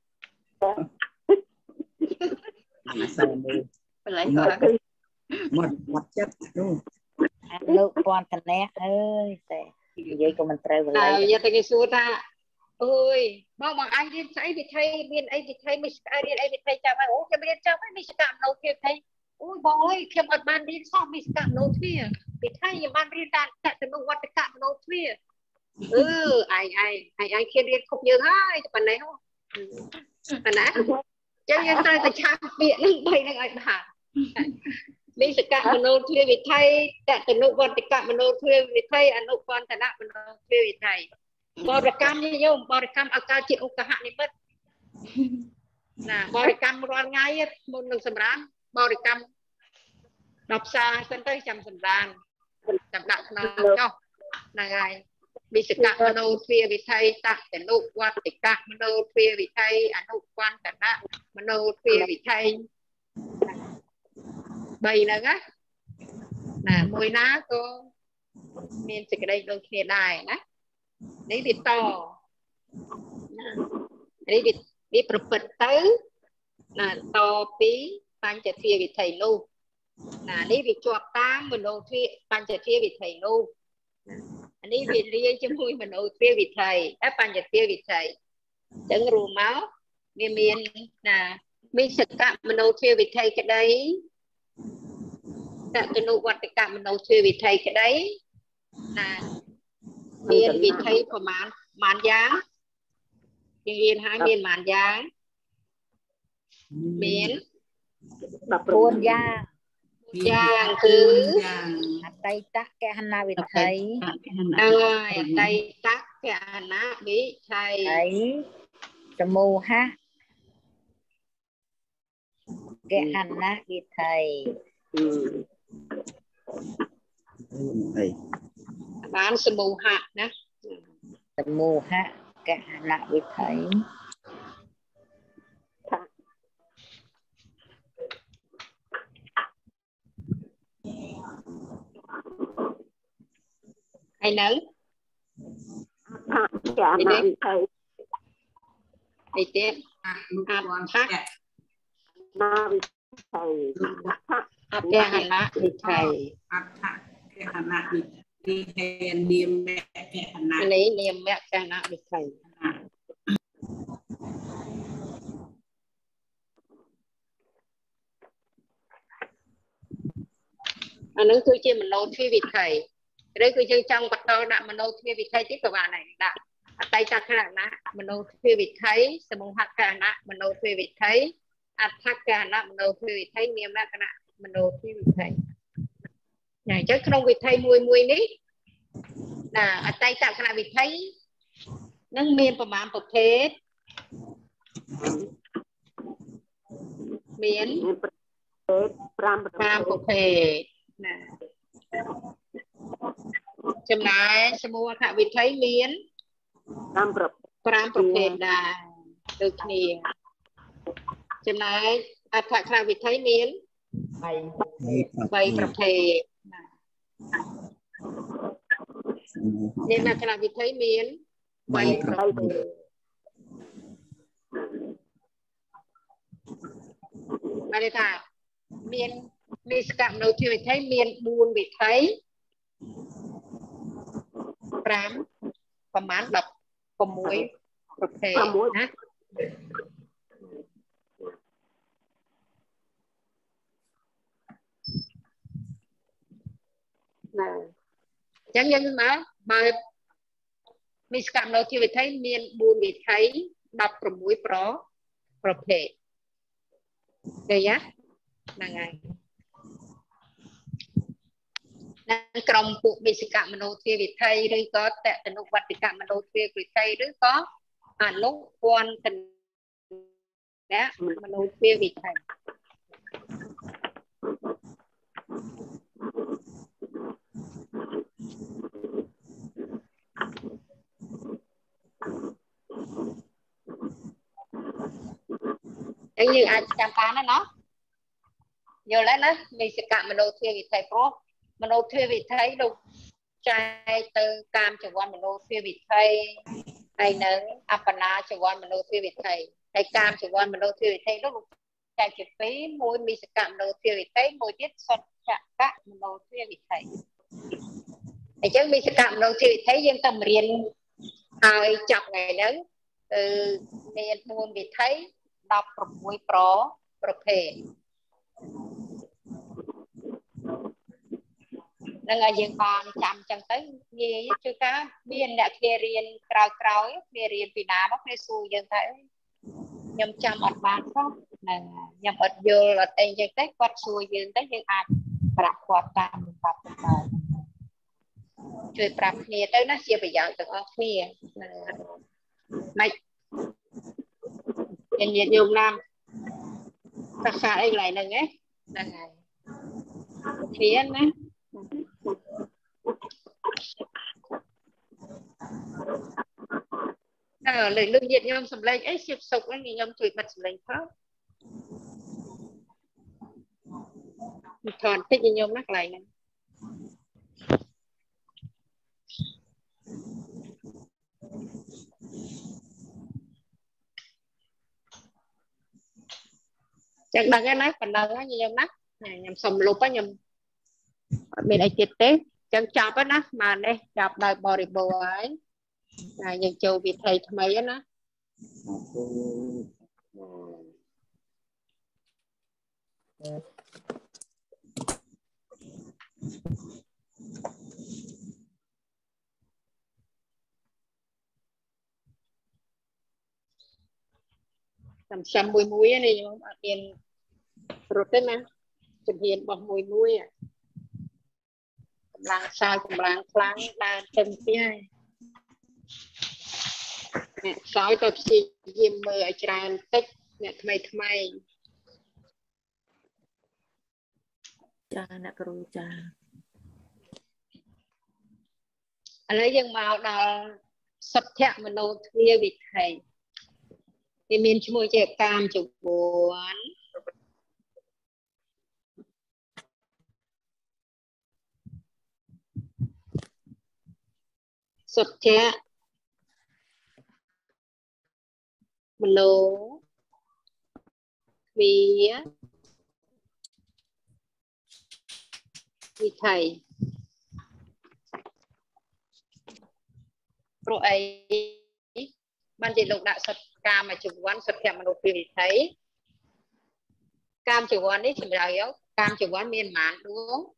Speaker 2: là sao
Speaker 1: lấy
Speaker 2: một chất luôn
Speaker 5: nụ quan thần nè ơi vậy của mình trời
Speaker 1: lại giờ cái số ta ơi mong bằng ai điên say bị thầy biên ai bị thầy mình ai điên ai bị thầy chào mày ủa cái biên chào mày mình cảm đâu thiệt thầy ôi boy khi mà ban điên xong mình cảm đâu thiệt bị thầy nhưng ban điên đàn tại từ đâu quạt cảm đâu thiệt ai khi điên không nhớ hai phần này không phần này cho nên ta phải trang biện lên đây là ai bà mình sẽ cảm ơn nô thuê bị thầy tại từ đâu quạt cảm ơn nô thuê bị thầy anh nô quan thần nạ nô thuê bị thầy bò rực cam như nhau bò rực cam ở cao chị ông cả hạn đi mất nè bò rực cam một ngày một lần sầm rán bò rực cam đọc xa sân tới chăm sầm rán chăm đặng nào nhau là ngày bị sự cam mano thuê bị thay tặng để nụ quan để cam mano thuê bị thay anh nụ quan cả đặng mano thuê bị thay bầy là gắt nè môi ná có nên sự cái đây đôi khi đài nè đấy bị to đấy bị bật tới là to tí ban chợ thuê bị thầy lu là đấy bị chuột tam mình đồ thuê ban chợ thuê bị thầy lu anh ấy bị riêng cho mui mình đồ thuê bị thầy các ban chợ thuê bị thầy chẳng rù máu miền miền là mình sẽ cảm mình đồ thuê bị thầy cái đấy cả cái nụ quạt cả mình đồ thuê bị thầy cái đấy là miền bị thầy của màn giá miền hai miền màn giá miền
Speaker 5: buôn giang
Speaker 1: giang cứ
Speaker 5: tay tắc cái hana bị thầy
Speaker 1: tay tắc cái hana bị thầy
Speaker 5: ấy mù ha cái hana bị thầy
Speaker 1: bán sơ mù hạ nè
Speaker 5: mô hạ cả nạ bị thấy
Speaker 1: hay nấu
Speaker 2: dạ nạ bị thấy
Speaker 1: đi tiếp thác
Speaker 2: nạ bị thầy
Speaker 1: cái hành nạ bị thầy
Speaker 6: cái hành nạ bị thầy niệm mẹ cái hành nạ
Speaker 1: lấy niệm mẹ cái hành nạ bị thầy anh nói tôi chia mình nấu thuê vị thầy đấy cứ chơi trong bắt đầu đã mình nấu thuê vị thầy tiếp các bạn này đã tay chặt cái nạ mình nấu thuê vị thầy sờ mông hạt cái nạ mình nấu thuê vị thầy thác cái nạ mình nấu thuê vị thầy niệm mẹ cái nạ mình nấu thuê vị thầy này chắc không vị thầy mùi ní là tay chặt cái nạ vị thầy nâng miênประมาณ ประเภท miên 5 ประเภท ចំណាយសមូហវិថីមាន5 ប្រភេទដែរដូចគ្នាចំណាយអត្ថក្ខរវិថីមាន3 ប្រភេទមានអត្ថក្ខរវិថីមាន3 ប្រភេទបានថាមាននិស្កម្មនៅជាវិថីមាន4វិថី5 ប្រមាណ 16 ប្រភេទណាចឹងយើងមើលបើនិស្កម្មនៅជាវិថីមាន4វិថី 16 ប្រភេទឃើញហ្នឹងហើយនិងក្រុមពួកវិស្វកម្មនោទ្យាវិថីឬក៏តតនុវត្តកម្មនោទ្យាវិថីឬក៏អនុពន្ធនៈមនោទ្យាវិថីយើងអាចចាំបានណាណោះយល់ហើយណាវិស្វកម្មនោទ្យាវិថីព្រោះមនោទ្យាវិថីលោកចែកទៅកាមចវ័នមនោទ្យាវិថីហើយនឹងអបណាចវ័នមនោទ្យាវិថីហើយកាមចវ័នមនោទ្យាវិថីនោះលោកចែកជា2មួយវិស្វកម្មមនោទ្យាវិថីមួយទៀតសច្ចកៈមនោទ្យាវិថីអញ្ចឹងវិស្វកម្មមនោទ្យាវិថីយើងទៅរៀនហើយចប់ថ្ងៃហ្នឹងមាន4វិថី 16 ប្រភេទនឹងឲ្យយើងបានចាំចឹងទៅងាយជួយថាមានអ្នកគ្នារៀនក្រោយគ្នារៀនពីណាមកគ្នាសួរយើងថាខ្ញុំចាំអត់បានសោះហ្នឹងខ្ញុំអត់យល់អត់អីចឹងទៅគាត់សួរយើងទៅយើងអាចប្រាប់គាត់តាមលំដាប់ទៅជួយប្រាប់គ្នាទៅណាជាប្រយោជន៍ទាំងអស់គ្នាមិនញាតិញោមណាសិក្សាអីកន្លែងហ្នឹងហ្នឹងហើយគ្នាណាលើកញាតិញោមសំឡេងអីសៀបសុកហ្នឹងញោមជួយបិទសំឡេងផងថនតិចញោមណាកន្លែងហ្នឹងចឹងដឹងហើយណាប៉ុណ្ណឹងញោមណាខ្ញុំសុំលុបខ្ញុំអត់មានអីទៀតទេចឹងចប់ហើយណាមកនេះចាប់ដោយបរិបូរណ៍ហើយយើងចូលវិថីថ្មីណាចាំមួយនេះខ្ញុំអត់មានរត់ទេណាជំហានរបស់មួយកម្លាំងខ្សោយកម្លាំងខ្លាំងដើរទៅទៀតហើយអ្នកខ្សោយទៅព្យាយាមមើលឲ្យច្រើនតិចអ្នកថ្មី
Speaker 4: ចាអ្នកគ្រូចា
Speaker 1: ឥឡូវយើងមកដល់សុទ្ធៈមនោទ្វាវិថីវាមានឈ្មោះជាកាមចវ័នសុទ្ធៈមនោទ្វាវិថីព្រោះអីបានជាលោកដាក់សុទ្ធកាមចវ័នសុទ្ធៈមនោទ្វាវិថីកាមចវ័ននេះសម្រាប់យកកាមចវ័នមានប៉ុន្មានដួង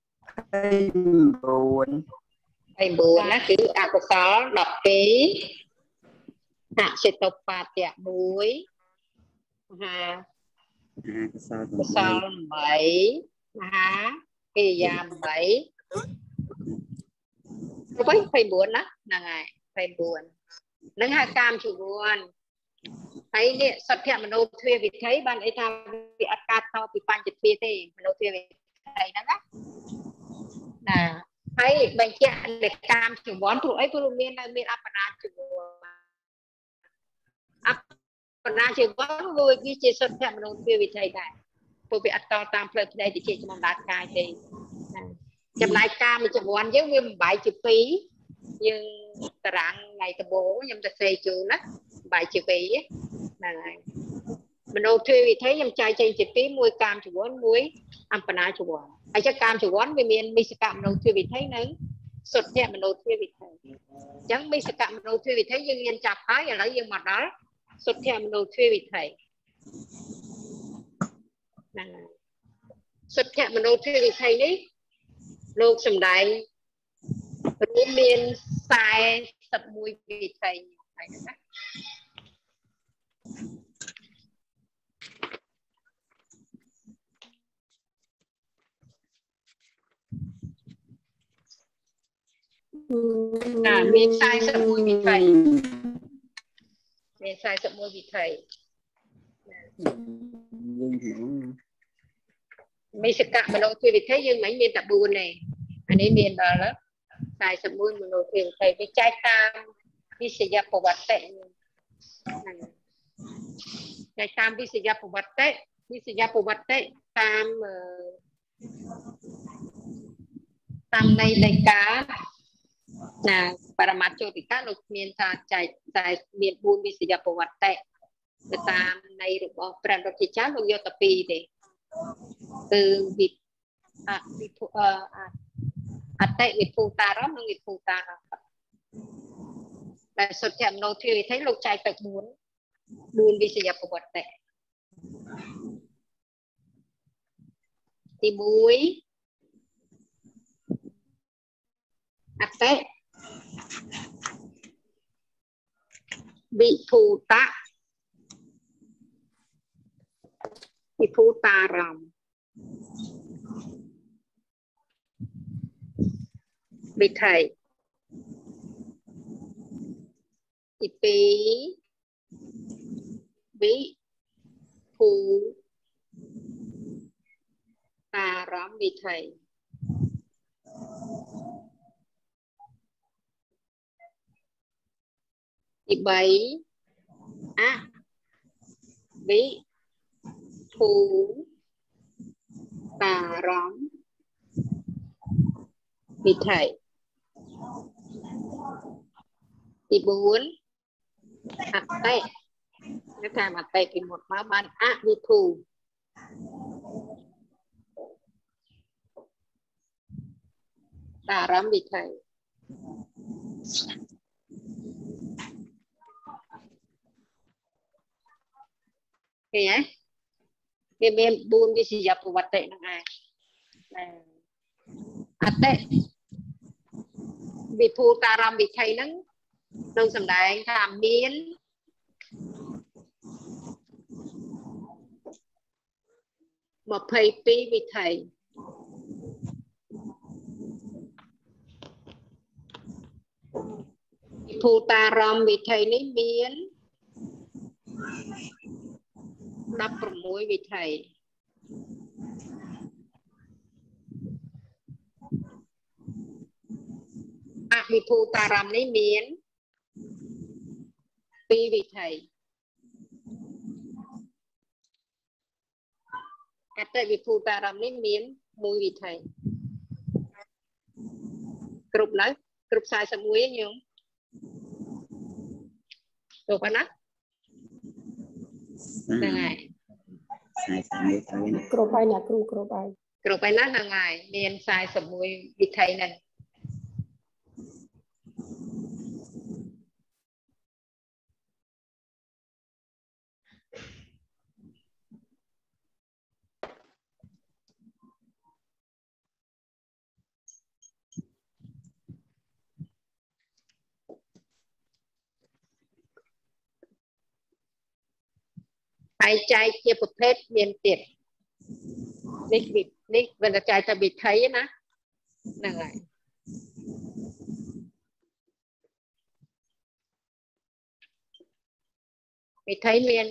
Speaker 1: 9ណាគឺអកុសល12អចេតោបាតៈ1មហាកុសល8មហាកិរិយា8 29ណាហ្នឹងហើយ29ហ្នឹងហៅកាមចវ័នហើយនេះសុទ្ធៈមនោទ្វាវិថីបានអីថាវាអត់កើតតពីបញ្ចទ្វាទេមនោទ្វាវិថីហ្នឹងណាហើយបញ្ជាក់លើកាមចវ័នព្រោះអីព្រោះមានអបណាចវ័នអបណាចវ័នវាជាសុទ្ធៈមនោទ្វាវិថីដែរព្រោះវាអត់តតាមផ្លូវផ្នែកវិជាចំដាតកាយទេចំណាយកាមចវ័នយើងវាបំបែកជា2យើងតារាងថ្ងៃដំបូងខ្ញុំទៅសេជូនណាបាយជា2ហ្នឹងហើយមនោទ្វាវិថីខ្ញុំចែកចេញជា2មួយកាមចវ័នមួយអបណាចវ័នហើយចកាមចវ័នវាមានមិសកមនោទ្វាវិថីនិងសុទ្ធៈមនោទ្វាវិថីអញ្ចឹងមិសកមនោទ្វាវិថីយើងរៀនចាប់ហើយឥឡូវយើងមកដល់សុទ្ធៈមនោទ្វាវិថីហ្នឹងហើយសុទ្ធៈមនោទ្វាវិថីនេះលោកសំដែងរួមមាន41វិថីហើយណាមាន41វិថីមាន41វិថីមិសកមនោទ្វាវិថីយើងមិនមានតែ4ទេអានេះមានដល់41មនោទ្វាវិថីវាចែកតាមវិសយប្រវត្តិចែកតាមវិសយប្រវត្តិតាមន័យដីកាណាបរមត្ថជោតិកាលោកមានថាចែកតែមាន4វិសយប្រវត្តិទៅតាមន័យរបស់ព្រះរាជាចារ្យលោកយកតែ2ទេគឺអតិវិភូតារមនិងវិភូតារមតែសុទ្ធៈមនោទ្វាវិថីលោកចែកទៅ4វិសយប្រវត្តិទី1អតិវិភូតារមវិថីទី2វិភូតារមវិថីទី3អវិភូតារមវិថីទី4អតិនៅតាមអតិពីមុនមកបានអវិភូតារមវិថីឃើញទេវាមាន4វិសយប្រវត្តិហ្នឹងឯងអតិវិភូតារមវិថីហ្នឹងលោកសម្ដែងថាមាន22វិថីវិភូតារមវិថីនេះមាន16វិថីវិភូតារម្មណ៍នេះមានពីរវិថីអតិវិភូតារម្មណ៍នេះមានមួយវិថីគ្រប់ឡើយគ្រប់41ញោមគ្រប់ណាហ្នឹងហើយ
Speaker 11: គ្រប់ហើយណាគ្រូគ្រប់ហើយ
Speaker 1: គ្រប់ហើយណាហ្នឹងហើយមាន41វិថីហ្នឹងហើយចែកជាប្រភេទមានទៀតនេះវាចែកតែវិថីណាហ្នឹងហើយវិថីមាន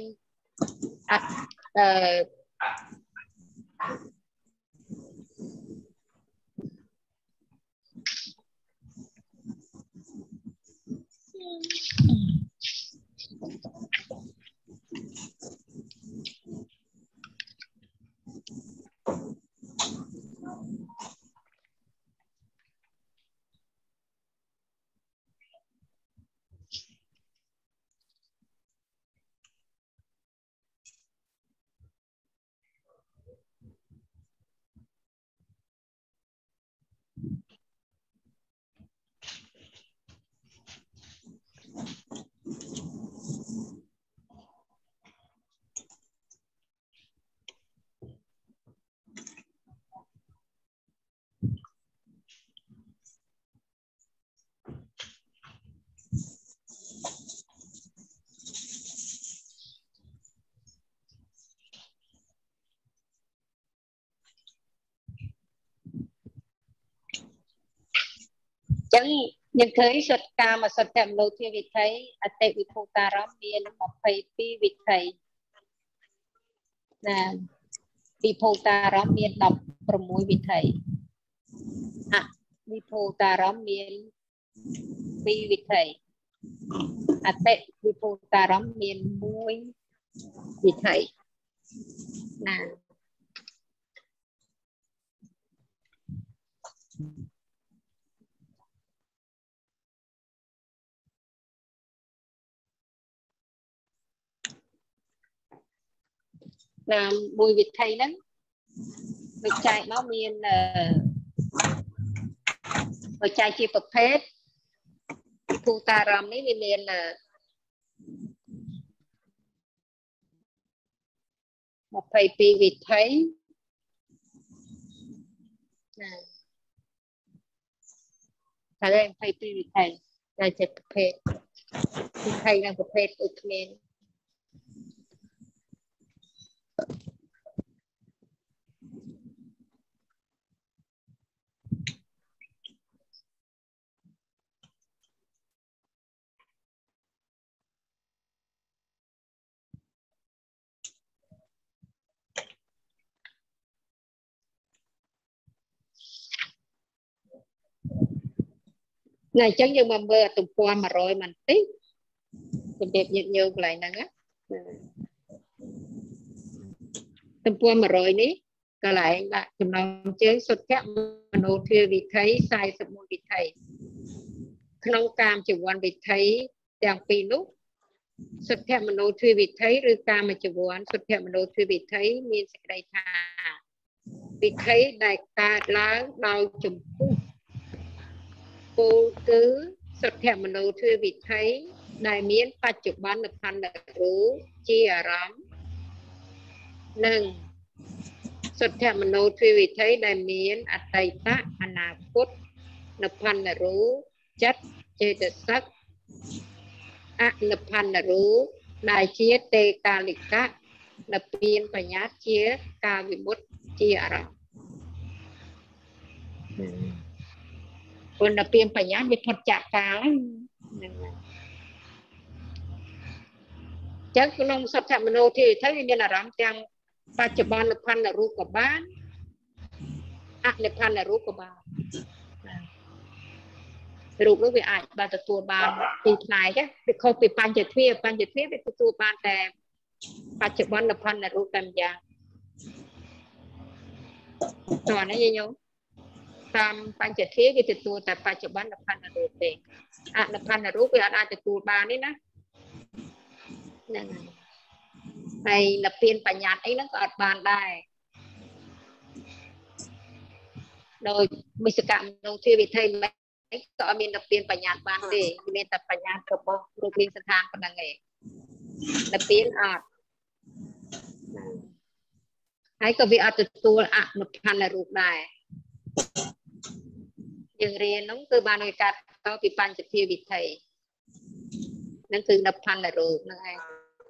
Speaker 1: ចឹងយើងឃើញសុទ្ធកាមសទ្ធមនោធាវិថីអតិវិភូតារម្មណ៍មាន22វិថីណាវិភូតារម្មណ៍មាន16វិថីអវិភូតារម្មណ៍មាន2វិថីអតិវិភូតារម្មណ៍មាន1វិថីណាមួយវិថីហ្នឹងដូចចែកមកមានដូចចែកជាប្រភេទវិភូតារម្មណ៍នេះវាមាន22វិថីណាតែ22វិថីតែជាប្រភេទវិថីនិងប្រភេទដូចគ្នាណាអញ្ចឹងយើងមកមើលទំព័រ100បន្តិចជំរាបញាតិញោមកន្លែងហ្នឹងណាទំព័រ100នេះកន្លែងដាក់ចំណងជើងសុទ្ធមនោធាវិថី41វិថីក្នុងកាមជីវ័នវិថីទាំងពីរនោះសុទ្ធមនោធាវិថីឬកាមជីវ័នសុទ្ធមនោធាវិថីមានសេចក្តីថាវិថីដែលកើតឡើងដោយចម្ពោះគោលគឺសុទ្ធមនោធាវិថីដែលមានបច្ចុប្បន្នខណ្ឌរូបជាអារម្មណ៍និងសុទ្ធមនោធាវិថីដែលមានអតីតអនាគតនិព្វានរូបចិត្តចេតសិកអនិព្វានរូបដែលជាទេកាលិកៈនិព្វានបញ្ញត្តិជាការវិមុតជាអារម្មណ៍ព្រោះនិព្វានបញ្ញត្តិវាផុតចាកកាលហ្នឹងហើយចឹងក្នុងសុទ្ធមនោធាវិថីវាមានអារម្មណ៍ទាំងបច្ចុប្បន្ននិព្វានរូបក៏បានអនិព្វានរូបក៏បានរូបនោះវាអាចបានទទួលបានពីផ្នែកវាខុសពីបញ្ចទ្វាវាទទួលបានតែបច្ចុប្បន្នផលនៃរូបតែម្យ៉ាងតោះណាយាយញោមតាមបញ្ចទ្វាវាទទួលតែបច្ចុប្បន្នផលនៃរូបទេអនុផលនៃរូបវាអាចទទួលបានទេណាហ្នឹងហើយនិព្វានបញ្ញត្តិអីហ្នឹងក៏អត់បានដែរដោយវិសកម្មក្នុងទ្វាវិធ័យមិនក៏អត់មាននិព្វានបញ្ញត្តិបានទេមានតែបញ្ញត្តិរបស់រូបរាងសន្តានប៉ុណ្ណឹងឯងនិព្វានអត់ហើយក៏វាអត់ទទួលអនុផលនៃរូបដែរយើងរៀនហ្នឹងគឺបានដោយការតពីបញ្ចទ្វាវិធ័យហ្នឹងគឺនិព្វាននៃរូបហ្នឹងឯង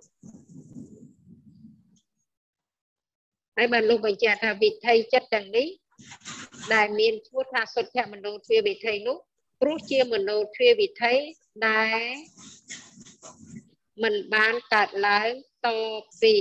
Speaker 1: ហើយបានលោកបញ្ជាក់ថាវិធ័យចិត្តទាំងនេះដែលមានឈ្មោះថាសុទ្ធមនោទ្វាវិធ័យនោះព្រោះជាមនោទ្វាវិធ័យដែលមិនបានកើតឡើងតពី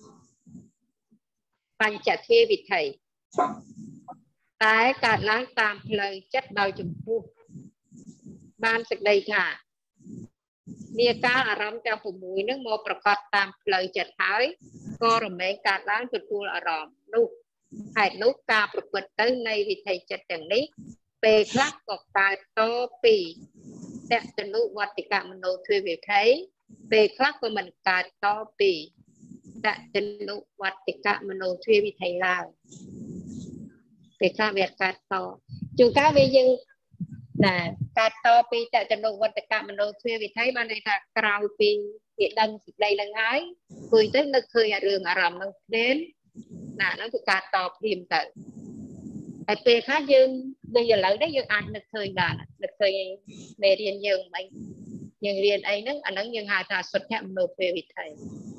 Speaker 1: បញ្ចទ្វាវិធ័យតែកើតឡើងតាមផ្លូវចិត្តដោយចំពោះបានសេចក្តីថាមានការអារម្មណ៍ទាំង6នឹងមកប្រកបតាមផ្លូវចិត្តហើយក៏រមែងកើតឡើងទទួលអារម្មណ៍នោះហេតុនោះការប្រព្រឹត្តទៅនៃវិធ័យចិត្តទាំងនេះពេលខ្លះក៏កើតតពីតតនុវត្តិកមនោទ្វាវិធ័យពេលខ្លះក៏មិនកើតតពីតតនុវត្តិកមនោទ្វាវិធ័យឡើយពេលខ្លះវាកើតតជួនកាលវាយើងណាកើតតពីតតនុវត្តិកមនោទ្វាវិធ័យបានន័យថាក្រោយពីវាដឹងសេចក្តីឡើងហើយគួយទៅនឹកឃើញរឿងអារម្មណ៍នោះទេណាហ្នឹងគឺការតភ្លាមទៅហើយពេលខ្លះយើងដូចឥឡូវនេះយើងអាចនឹកឃើញបាននឹកឃើញមេរៀនយើងមិនយើងរៀនអីហ្នឹងអាហ្នឹងយើងហៅថាសុទ្ធមនោទ្វាវិធ័យ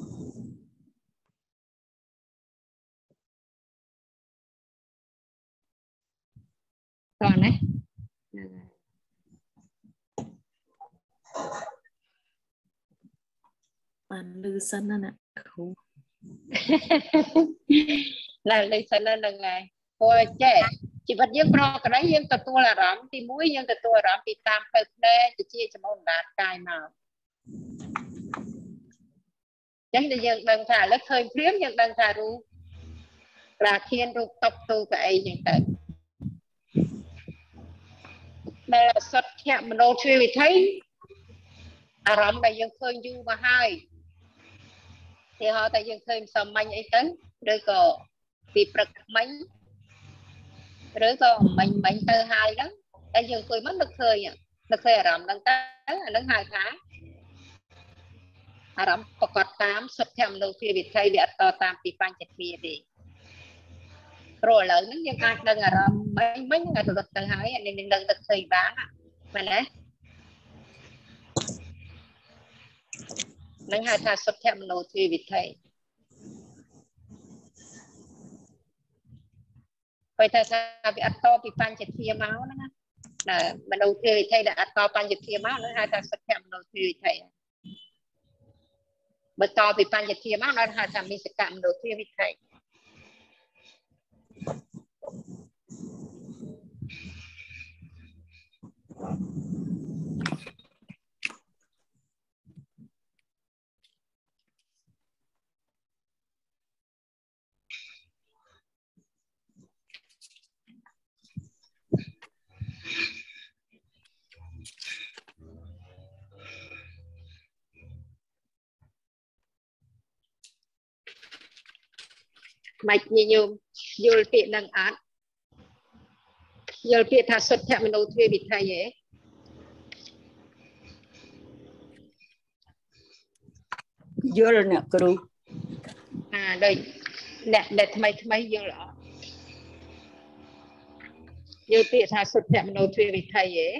Speaker 1: តោះណា
Speaker 4: បានលឺសិនណាអ្នកគ្រូ
Speaker 1: ឡើយសិនហ្នឹងហើយព្រោះចេះជីវិតយើងប្រកបយើងទទួលអារម្មណ៍ទី1យើងទទួលអារម្មណ៍ពីតាមផ្លូវភ្នែកជាចំណុចដាតកាយមកចឹងតែយើងដឹងថាឥឡូវឃើញព្រាមយើងដឹងថារូបប្រាធានរូបតុកទូកៅអីចឹងទៅដែលសុទ្ធមនោទ្វាវិធ័យអារម្មណ៍ដែលយើងឃើញយូរមកហើយទីហោតែយើងឃើញសាមញ្ញអីទៅឬក៏ពីព្រឹកមិញឬក៏មិញទៅហើយហ្នឹងតែយើងអង្គុយមកនឹកឃើញអារម្មណ៍ហ្នឹងទៅអាហ្នឹងហៅថាអារម្មណ៍ប្រកបតាមសុទ្ធមនោទ្វាវិធ័យវាអត់តតាមពីបញ្ចទ្វាទេព្រោះឥឡូវហ្នឹងយើងអាចដឹងអារម្មណ៍មិញហ្នឹងរត់ទៅហើយអានេះនឹងដឹងទៅឃើញបានមែនទេនឹងហៅថាសុទ្ធមនោទ្វាវិធ័យបើថាវាអត់តពីបញ្ចទ្វាមកណាមនោទ្វាវិធ័យដែលអត់តបញ្ចទ្វាមកនឹងហៅថាសុទ្ធមនោទ្វាវិធ័យបើតពីបញ្ចទ្វាមកដល់ហៅថាមិសកមនោទ្វាវិធ័យមិនញញោមយល់ពាក្យនឹងអត់យល់ពាក្យថាសុទ្ធមនោទ្វាវិធ័យហ៎
Speaker 2: យល់អ្នកគ្រូ
Speaker 1: ដូចអ្នកដែលថ្មីយល់អត់យល់ពាក្យថាសុទ្ធមនោទ្វាវិធ័យហ៎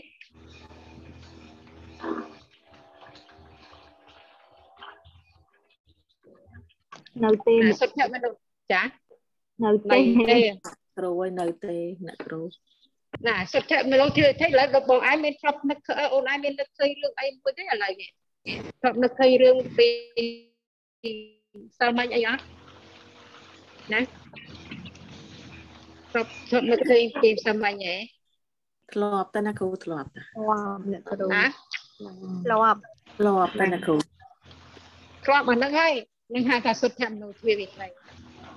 Speaker 3: នៅទេ
Speaker 1: សុទ្ធមនោចា
Speaker 3: នៅទេ
Speaker 4: គ្រូឲ្យនៅទេអ្នកគ្រូ
Speaker 1: ណាសុទ្ធមនោទ្វាវិធ័យឥឡូវបងឯងមានធ្លាប់នឹកអូនឯងមាននឹកឃើញរឿងអីមួយទេឥឡូវនេះធ្លាប់នឹកឃើញរឿងពីសាមញ្ញអីអត់ណាធ្លាប់នឹកឃើញពីសាមញ្ញហ៎
Speaker 4: ធ្លាប់តែណាគ្រូធ្លាប់តា
Speaker 8: អ្នកគ្រូ
Speaker 1: ណា
Speaker 8: ធ្លាប់
Speaker 4: ធ្លាប់តែណាគ្រូ
Speaker 1: ធ្លាប់អាហ្នឹងហើយនឹងហៅថាសុទ្ធមនុស្សទ្វេវិថី
Speaker 4: អូ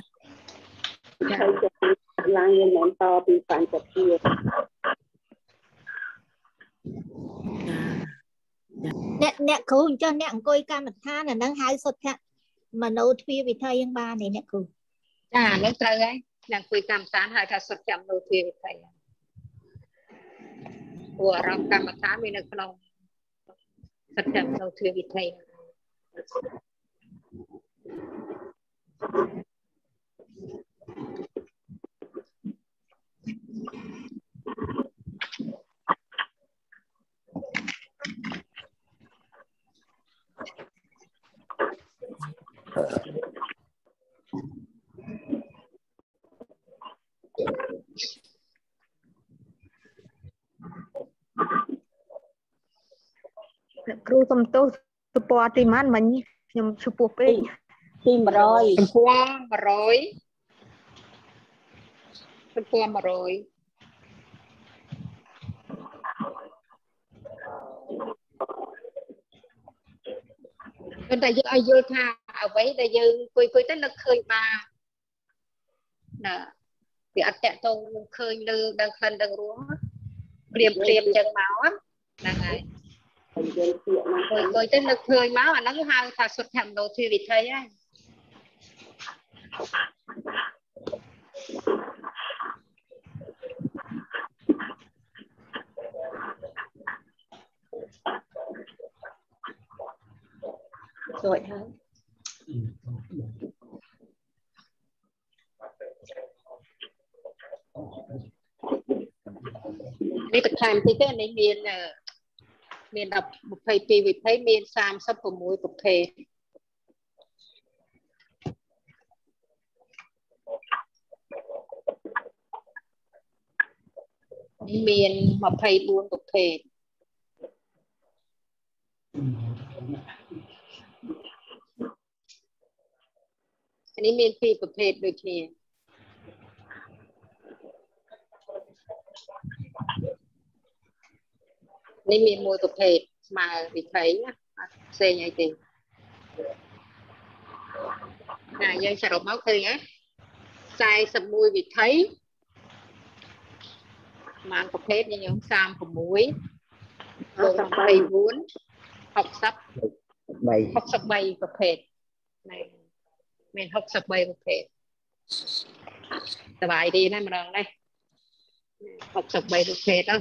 Speaker 2: ឡើងមានបន្តពីបញ្ចភា
Speaker 8: អ្នកគ្រូអញ្ចឹងអ្នកអង្គុយកម្មដ្ឋានអាហ្នឹងហៅសុទ្ធមនោទ្វាវិថីយ៉ាងបាននេះអ្នកគ្រូ
Speaker 1: ចាហ្នឹងត្រូវហើយអ្នកអង្គុយកម្មដ្ឋានហៅថាសុទ្ធមនុស្សទ្វេវិថីព្រោះអារម្មណ៍កម្មដ្ឋានមាននៅក្នុងសុទ្ធមនុស្សទ្វេវិថី
Speaker 8: គ្រូសំទោសទំព័រទីម៉ានមិញខ្ញុំឈ្មោះពេក
Speaker 2: ទី 100
Speaker 1: ទំព័រ 100 ទំព័រ 100 តែយើងឲ្យយល់ថាអ្វីដែលយើងគួយទៅនឹកឃើញបានណាវាអត់តកតងនឹងឃើញលើដឹងក្លិនដឹងរសព្រាមអញ្ចឹងមកហ្នឹងហើយគួយទៅនឹកឃើញមកអាហ្នឹងហៅថាសុទ្ធមនោទ្វេវិថីហើយ rồi thôi đi thực hành thì cái này miền đọc một thầy kỳ vì thấy miền sam sắp của mũi của thầy miền một thầy buôn của thầyอันนี้มี4ประเภทโดยทีนี่มีមួយប្រភេទស្មើវិថីណាផ្សេងអីទេណាយើងសរុបមកឃើញហ៎41វិថីស្មើប្រភេទញញឹម36 24 63ប្រភេទnàyមាន63ប្រភេទសบายดีណាម្ដងនេះ63ប្រភេទទៅ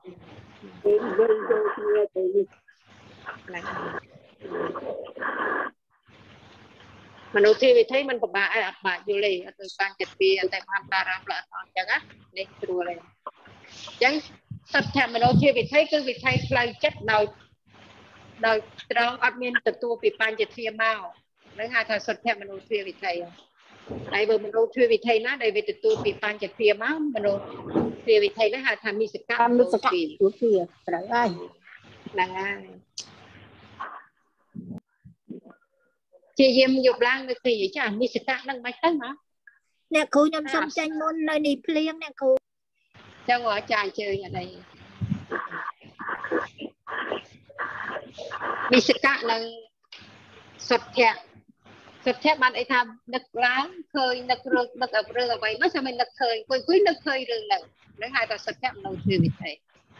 Speaker 1: មនុស្សទ្វេវិថីมันពិបាកឲ្យអត់បាក់យល់ទេអត់ទៅបានចិត្តពីតែបានតារាមល្អអត់អញ្ចឹងណានេះស្រួលទេអញ្ចឹងសត្វថាមនុស្សទ្វេវិថីគឺវិថីផ្លូវចិត្តដោយត្រង់អត់មានទទួលពីបញ្ញធាមកនឹងហៅថាសុទ្ធមនុស្សទ្វេវិថីហើយបើមនុស្សទ្វេវិថីណាដែលវាទទួលពីបញ្ញធាមកមនុស្សទ្វេវិថីនោះហៅថាមិសកៈមនុស្សទ្វេត្រូវហើយហ្នឹងហើយជាយាមយកឡើងនៅទីចាមិសកៈហ្នឹងមិនទៅណា
Speaker 8: អ្នកគ្រូខ្ញុំសុំចាញ់មុននៅនេះភ្លៀងអ្នកគ្រូ
Speaker 1: ចឹងអាចារ្យជើញអីមិសកៈនឹងសុទ្ធៈបានអីថានឹកឡើងឃើញនឹករឿងអ្វីមកចាំមិននឹកឃើញគួយនឹកឃើញរឿងហ្នឹងហៅថាសុទ្ធៈមនុស្សទ្វេវិថី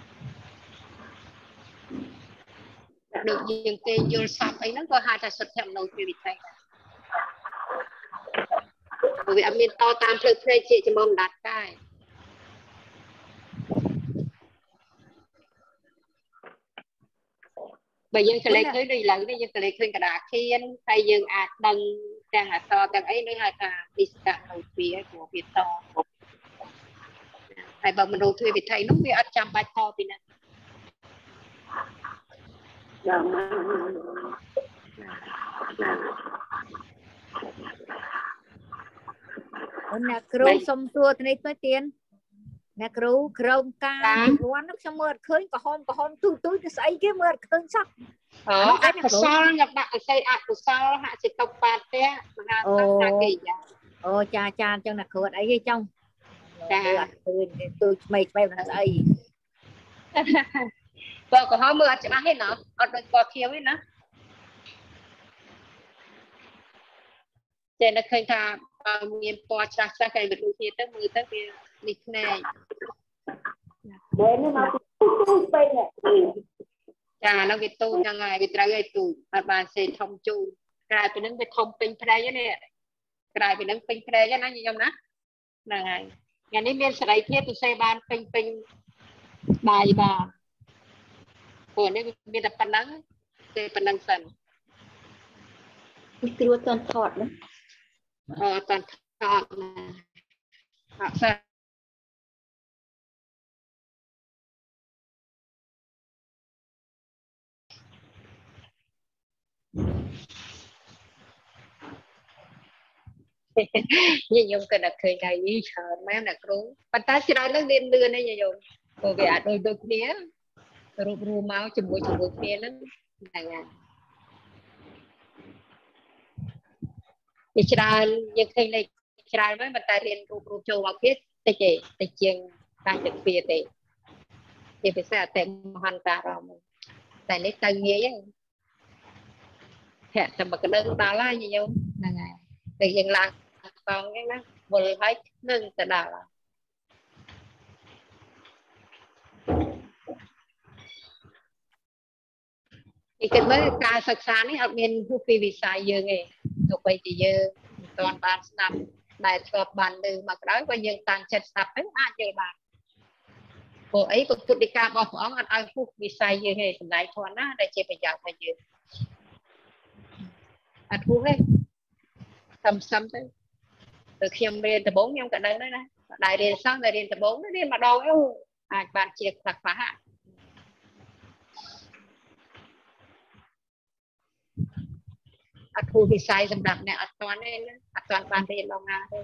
Speaker 1: ដូចយើងគេយល់សពអីហ្នឹងក៏ហៅថាសុទ្ធៈមនុស្សទ្វេវិថីដែរព្រោះវាអត់មានតតាមផ្លូវផ្សេងជាចំំដាត់ដែរបើយើងកលេចឃើញដូចឥឡូវនេះយើងកលេចឃើញកដាខៀនហើយយើងអាចដឹងទាំងអក្សរទាំងអីនឹងហៅថាវិស្កៈនៅពីព្រោះវាតហើយបើមនុស្សទ្វេវិថីនោះវាអត់ចាំបាច់តពីណាយ៉ាង
Speaker 8: អ្នកគ្រូសុំសួរទៅនេះទៅទៀនអ្នកគ្រូក្រុមការពីវ័នខ្ញុំមើលឃើញក្រហមទូទៅស្អីគេមើលឃើញសោះ
Speaker 1: អកុសលខ្ញុំដាក់អស័យអកុសលហសិកបាតៈមហាសង្ឃគេយ៉ា
Speaker 8: អូចាអញ្ចឹងអ្នកគ្រូអត់អីទេចង់អត់ឃើញទូថ្មីមិនស្អី
Speaker 1: បើក៏ហៅមើលអត់ច្បាស់ទេណាអត់ដូចពណ៌ខៀវទេណាតែនៅឃើញថាមានពណ៌ច្រាស់ច្រាស់គេដូចគ្នាទៅមើលទៅវានេះភ្នែកបើនេះមកទូពេកចានៅវាទូចឹងហើយវាត្រូវឲ្យទូអត់បានសេធំជូរក្រៅពីនឹងវាធំពេញព្រៃនេះក្រៅពីនឹងពេញព្រៃណាញញុំណាហ្នឹងហើយថ្ងៃនេះមានសេរីភាពទៅសេបានពេញបាយបាទព្រោះនេះមានតែប៉ុណ្ណឹងទេប៉ុណ្ណឹងសិននេះគ្រួតតថតណាតថតណាអត់សិនញញុំក៏នឹកឃើញថាយីច្រើនមែនអ្នកគ្រូប៉ុន្តែច្រើននឹងលឿនទេញញុំព្រោះវាអាចដូចគ្នារូបរួមមកជាមួយគ្នាហ្នឹងហ្នឹងហើយវាច្រើនយើងឃើញលេខច្រើនហើយប៉ុន្តែរៀនរូបចូលមកទៀតតិចទេតិចជាងតាំងទឹកវាទេជាពិសេសអតិមហន្តារម្មណ៍តែនេះទៅងាយហ្នឹងតែមកក្តឹងដល់ហើយញញុំហ្នឹងហើយតែយើងឡើងកង់ហ្នឹងណាវល់ហើយនឹងទៅដល់ពីគិតមើលការសិក្សានេះអត់មានហួសពីវិស័យយើងទេទោះបីជាយើងមិនទាន់បានស្ដាប់ដែលធ្លាប់បានលើមកក្រោយក៏យើងតាំងចិត្តស្ដាប់ទៅអាចយល់បានព្រោះអីពុទ្ធដីការបស់ព្រះអង្គអត់ឲ្យហួសវិស័យយើងទេសម្ដែងធម៌ណាដែលជាប្រយោជន៍ដល់យើងអត់ហួសទេសឹមទៅខ្ញុំរៀនដំបូងខ្ញុំក៏ដឹងដែរណាដែលរៀនសោះដែលរៀនដំបូងរៀនម្ដងអាចបានជាខ្លះអត់ហួសវិស័យសម្រាប់អ្នកអត់ទាន់ទេអត់ទាន់បានរៀនដល់ណាទេ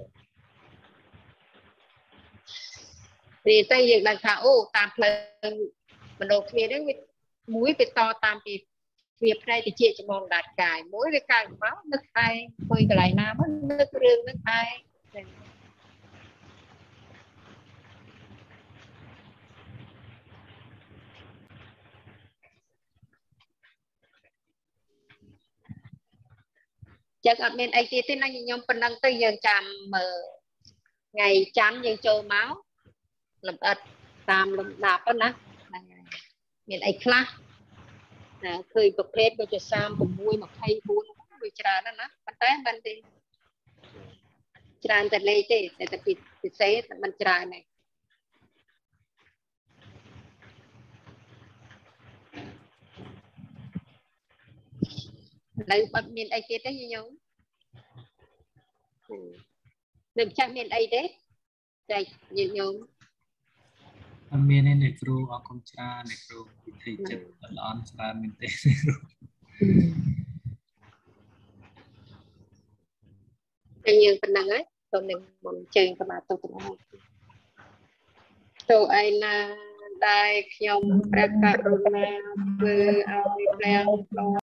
Speaker 1: រៀនទៅយើងដឹងថាអូតាមផ្លូវមនោគ្រានេះវាមួយវាតតាមពីវាផ្នែកតិចចំងដាច់កាយមួយវាកើតមកនឹកឯងអង្គុយកន្លែងណាមកនឹករឿងនឹងឯងចឹងអត់មានអីទៀតទេណាញញុំប៉ុណ្ណឹងទៅយើងចាំមើលថ្ងៃច័ន្ទយើងចូលមកលំអិតតាមលំដាប់ណាហ្នឹងហើយមានអីខ្លះឃើញប្រភេទដូចជា36 24វាច្រើនណាស់ណាប៉ុន្តែមិនទេច្រើនតែលេខទេតែពិសេសមិនច្រើនទេនៅអត់មានអីទៀតទេញញុំនៅចាស់មានអីទេតែញញុំ
Speaker 9: អត់មានទេអ្នកគ្រូអរគុណច្រើនអ្នកគ្រូវិធីចិត្តល្អច្រើនមែនទេ
Speaker 1: តែយើងប៉ុណ្ណឹងហើយទៅនឹងមុនជើងសមាធិទៅណាទៅឯណាដែលខ្ញុំព្រះករុណាធ្វើឲ្យព្រះ